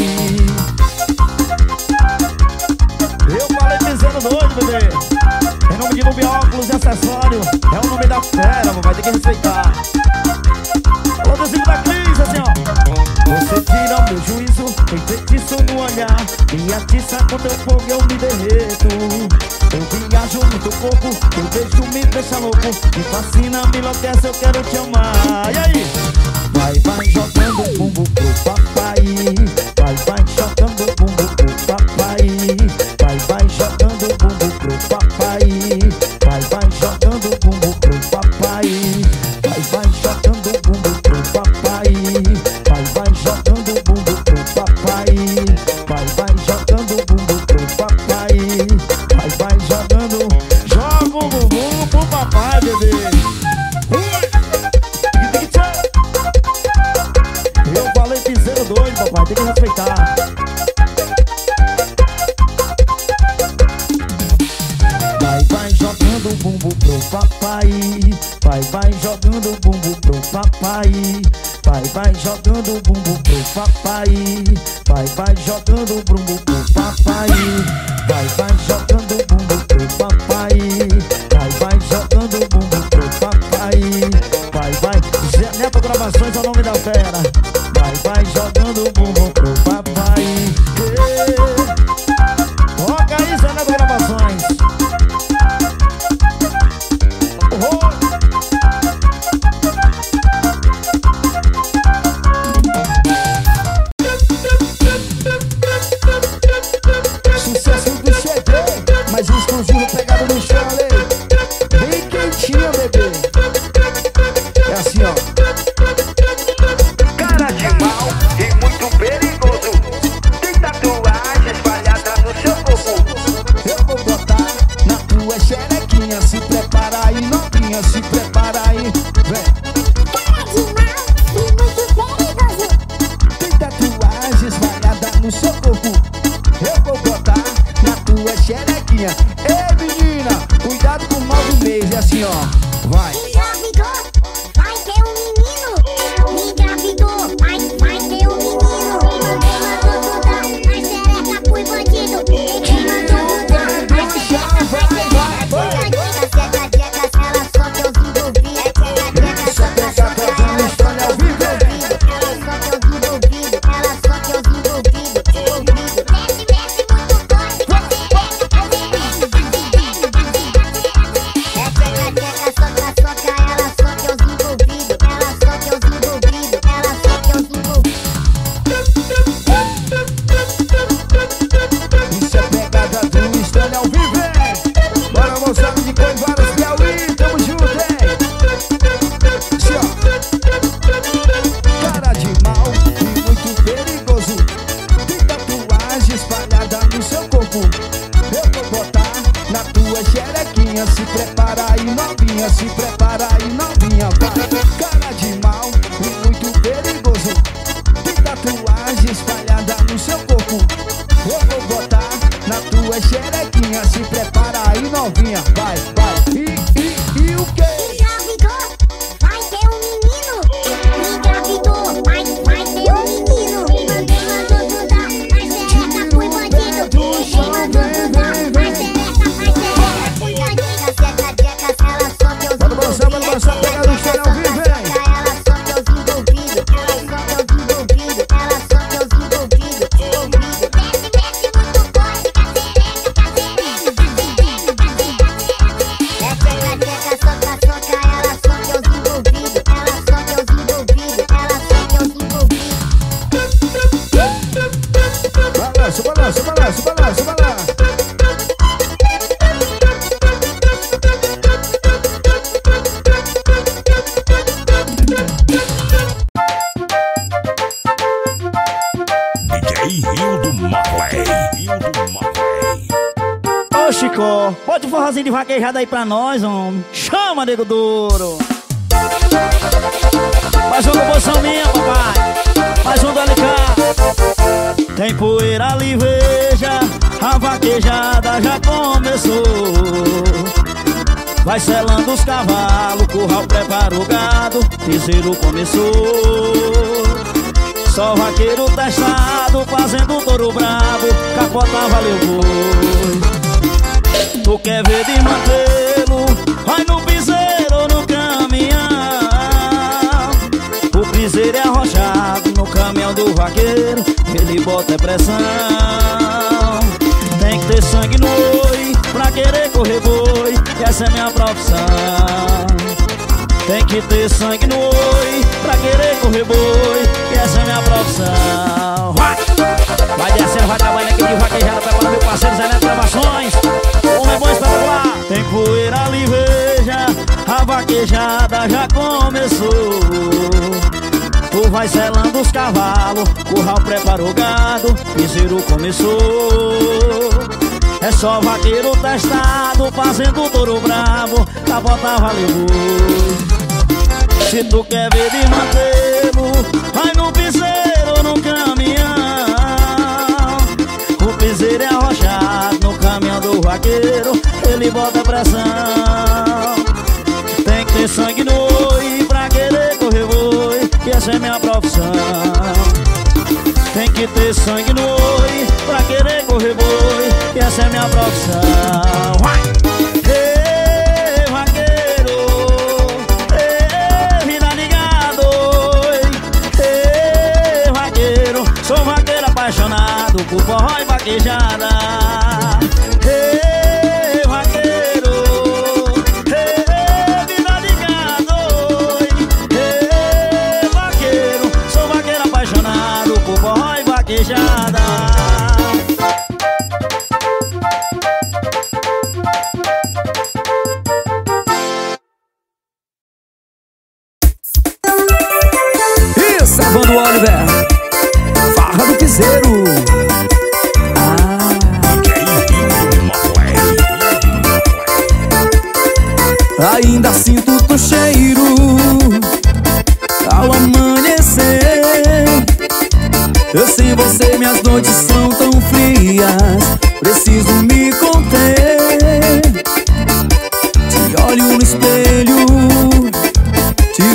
Eu falei dizendo doido, bebê. Em nome de Nubia Óculos e Acessório. É o nome da fera, vai ter que respeitar. Alô, adesivo da Cris, assim, ó. Você tira meu juízo, tem feitiço no olhar. Me atiça com teu fogo, eu me derreto. Eu viajo no teu corpo, teu beijo me deixa louco. Me fascina, me enlouquece, eu quero te amar. E aí? Vai, vai jogando o bumbo pro papai. Vai, vai jogando o bumbo pro papai. Vai, vai jogando o bumbo pro papai. Vai, vai jogando o bumbo pro papai. Vai, vai jogando o bumbo pro papai. Vai, vai jogando o bumbo pro papai. Vai, vai jogando o bumbo pro papai. Vai, vai jogando. Joga o bumbum pro papai, bebê. Eu falei piseiro doido, papai, tem que respeitar. Vai, vai jogando o bumbo pro papai. Vai, vai jogando o bumbo pro papai. Vai, vai jogando o bumbo pro papai. Vai, vai jogando o bumbo pro papai. Vai, vai jogando o bumbo pro papai. Vai, vai jogando o bumbo pro papai. Vai, vai, Zé Neto Gravações é o nome da fera. Vai, vai jogando o bumbo pro papai. Ei. Toca aí, Zé Neto Gravações. Oh. Sucesso do C D, mais um exclusivo pegado no chale. Bem quentinho, bebê. É assim, ó. Vem. Cara de mal e muito perigoso. Tem tatuagem espalhada no seu corpo. Eu vou botar na tua xerequinha. Ei, menina, cuidado com o mal do mês. É assim, ó. Vai. Engravidou, vai ter um menino. Engravidou, vai, vai ter um menino. Quem mandou tudo, a xereca fui bandido. Quem mandou tudo, a xereca fui bandido. Seca, seca, ela só que eu envolvi. Seca, seca, ela só que eu envolvi. Ela só que eu envolvi. Ela só que eu envolvi. Desce, desce muito forte. Isso é pegada do Estânia ao vivo, hein? Bora, moçada de Coivaras, Piauí, tamo junto, hein? Assim, ó. Cara de mal e muito perigoso. Tem tatuagem espalhada no seu corpo. Eu vou botar na tua xerequinha. Se prepara aí, novinha, se prepara aí, novinha, vai. Cara de mal e muito perigoso. Tem tatuagem espalhada no seu corpo. Eu vou botar na tua xerequinha. Se prepara aí, novinha, vai, vai. E, e, e o que? Engravidou, vai ter um menino. Engravidou, vai, vai ter um menino. Quem mandou tudo, a xereca fui bandido. Quem mandou tudo, a xereca, a xereca fui bandido. Seca, seca, ela só que eu Bora dançar, bora dançar, pega no Estânia ao vivo, hein? ela só que eu envolvido. Ela só que eu envolvido. Ela só que eu envolvido. Desce, desce muito forte. Seca, seca, soca, soca, ela só que eu envolvido. Ela só que eu envolvido. Ela só que eu envolvido. Balança, balança, balança, balança, balança. D J Rio do Marley. Rio do Marley. Ô Chico, bota um forrozinho de vaquejada aí pra nós, homem. Chama, nego duro. Mais uma composição minha, papai. Mais um do L K. Tem poeira ali, veja. A vaquejada já começou. Vai selando os cavalos, curral prepara o gado. Piseiro começou. Só vaqueiro testado, fazendo touro brabo. Capota valeu boi. Tu quer ver de mantê-lo? Vai no piseiro ou no caminhão. O piseiro é arrochado no caminhão do vaqueiro. Ele bota pressão. Tem que ter sangue no oi pra querer correr boi. Essa é minha profissão. Tem que ter sangue no oi pra querer correr boi. E essa é minha profissão. Vai, vai descendo, vai trabalhando aqui de vaquejada. Prepara meu parceiro Zé Neto Gravações. Homem bom espetacular. Tem poeira ali, veja. A vaquejada já começou. Tu vai selando os cavalos, curral prepara o gado. Piseiro começou. É só vaqueiro testado, fazendo touro bravo. Capota valeu boi. Se tu quer ver de mantê-lo, vai no piseiro ou no caminhão. O piseiro é arrochado no caminhão do vaqueiro. Ele bota pressão. Tem que ter sangue no oi pra querer correr boi. E essa é minha profissão. Tem que ter sangue no oi pra querer correr boi. E essa é minha profissão. Vai! Ei, vaqueiro, ei, vida ligado. Ei, vaqueiro, sou vaqueiro apaixonado por forró e vaquejada. Ei, vaqueiro, ei, vida ligado. Ei, vaqueiro, sou vaqueiro apaixonado por forró e vaquejada. Isso, Evandro Oliver. Farra do Piseiro. Ah.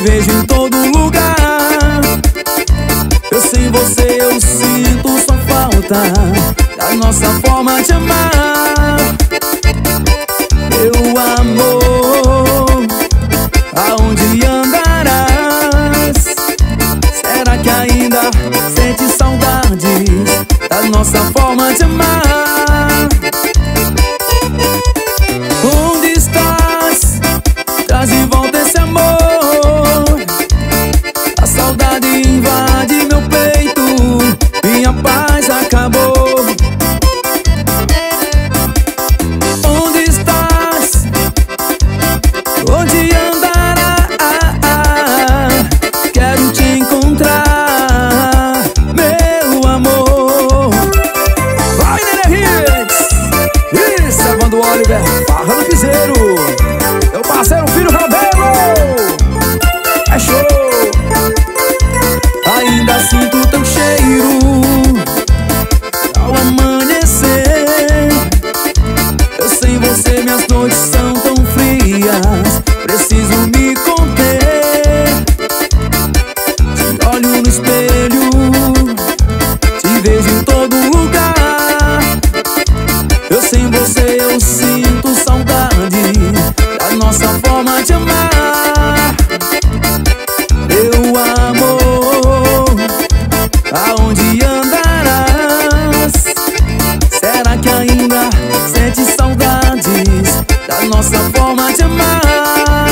vejo em todo lugar. Eu sem você eu sinto sua falta, da nossa forma de amar. Meu amor, aonde andarás? Será que ainda sente saudades da nossa forma de amar? Onde estás? Traz de volta esse amor. A saudade invade meu peito, minha paz acabou. Onde estás? Onde andará? Quero te encontrar, meu amor. Vai, Nenê Hits! Isso é Vando Oliver, Farra do Piseiro. Meu parceiro Filho Rabelo, é show. Ainda sinto teu cheiro ao amanhecer. Eu sem você minhas noites são tão frias, preciso me conter. Te olho no espelho, te vejo em todo lugar. Eu sem você eu sinto saudade da nossa forma de amar. Meu amor, aonde andarás? Será que ainda sente saudades da nossa forma de amar?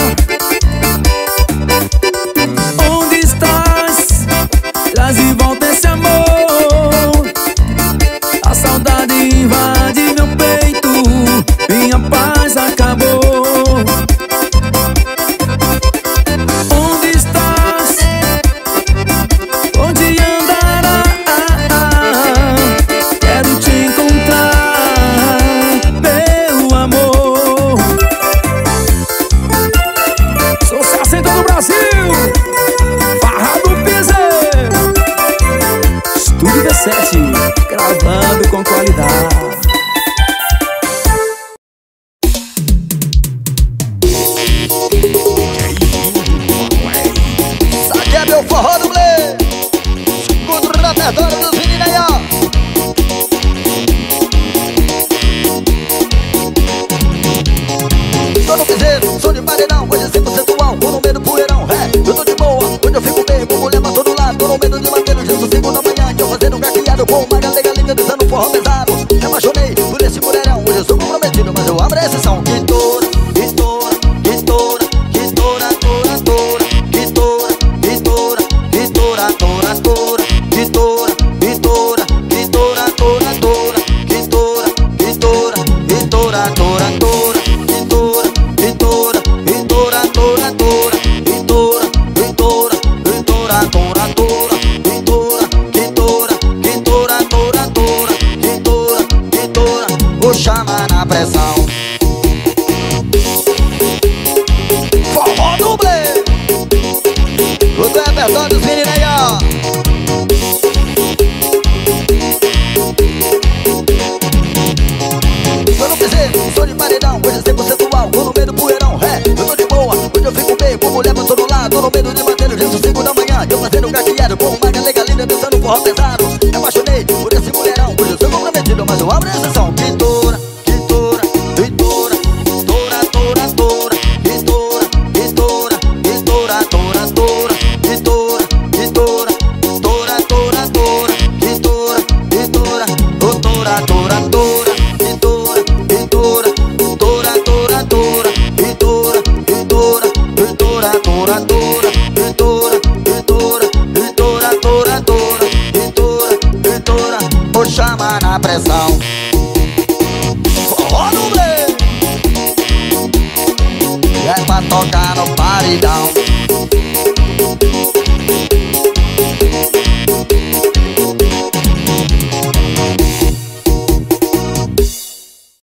Onde estás? Traz de volta esse amor. A saudade invade meu peito, minha paz acabou. Onde estás? Onde andará? Quero te encontrar, meu amor. Sucesso em todo o Brasil, Farra do Piseiro, Estúdio D sete, gravando com qualidade. Aqui é meu forró do Blê, escuta o repertório dos meninos aí, ó. Tô no piseiro, sou de paredão, hoje é cem por cento álcool, no meio do poeirão. É, eu tô de boa, hoje eu fico bem, com mulher pra todo lado. Tô no medo de bater no gesso, cinco da manhã, eu fazendo um gaqueado com uma galega linda, dançando forró pesado. Me apaixonei por esse mulherão, hoje eu sou comprometido, mas eu abro a exceção. Que estoura, que estoura, que estoura, que estoura, tora, tora, que estoura, que estoura, que estoura, tora, tora, que estoura, que estoura, que estoura, tora, tora, que estoura, que estoura, que estoura, tora, tora, que estoura, que estoura, que estoura, tora, tora, que estoura, que estoura, que estoura, tora, tora, que estoura, que estoura, que estoura, tora, tora, que estoura, que estoura, vou chamar na pressão. Forró do Blê, o repertório dos meninos aí, ó. Tô no piseiro, sou de paredão, hoje é cem por cento álcool, no meio do poeirão. É, eu tô de boa, hoje eu fico bem, com mulher pra todo lado. Tô no medo de bater no gesso, cinco da manhã, eu fazendo um gaqueado com uma galega linda, dançando forró pesado. Me apaixonei por esse mulherão, hoje eu sou comprometido, mas eu abro a exceção. Que estoura, que estoura, que estoura, estoura, tora, tora, que estoura, que estoura, que estoura, tora, tora, que estoura, que estoura, tora, tora, tora, que estoura, que estoura, oh, tora, tora, tora, que estoura, que estoura, tora, tora, tora, que estoura, que estoura, que estoura, tora, tora, que estoura, que estoura, que estoura, tora, tora, que estoura, que estoura, vou chamar na pressão. Forró do Blê, é pra tocar no paredão.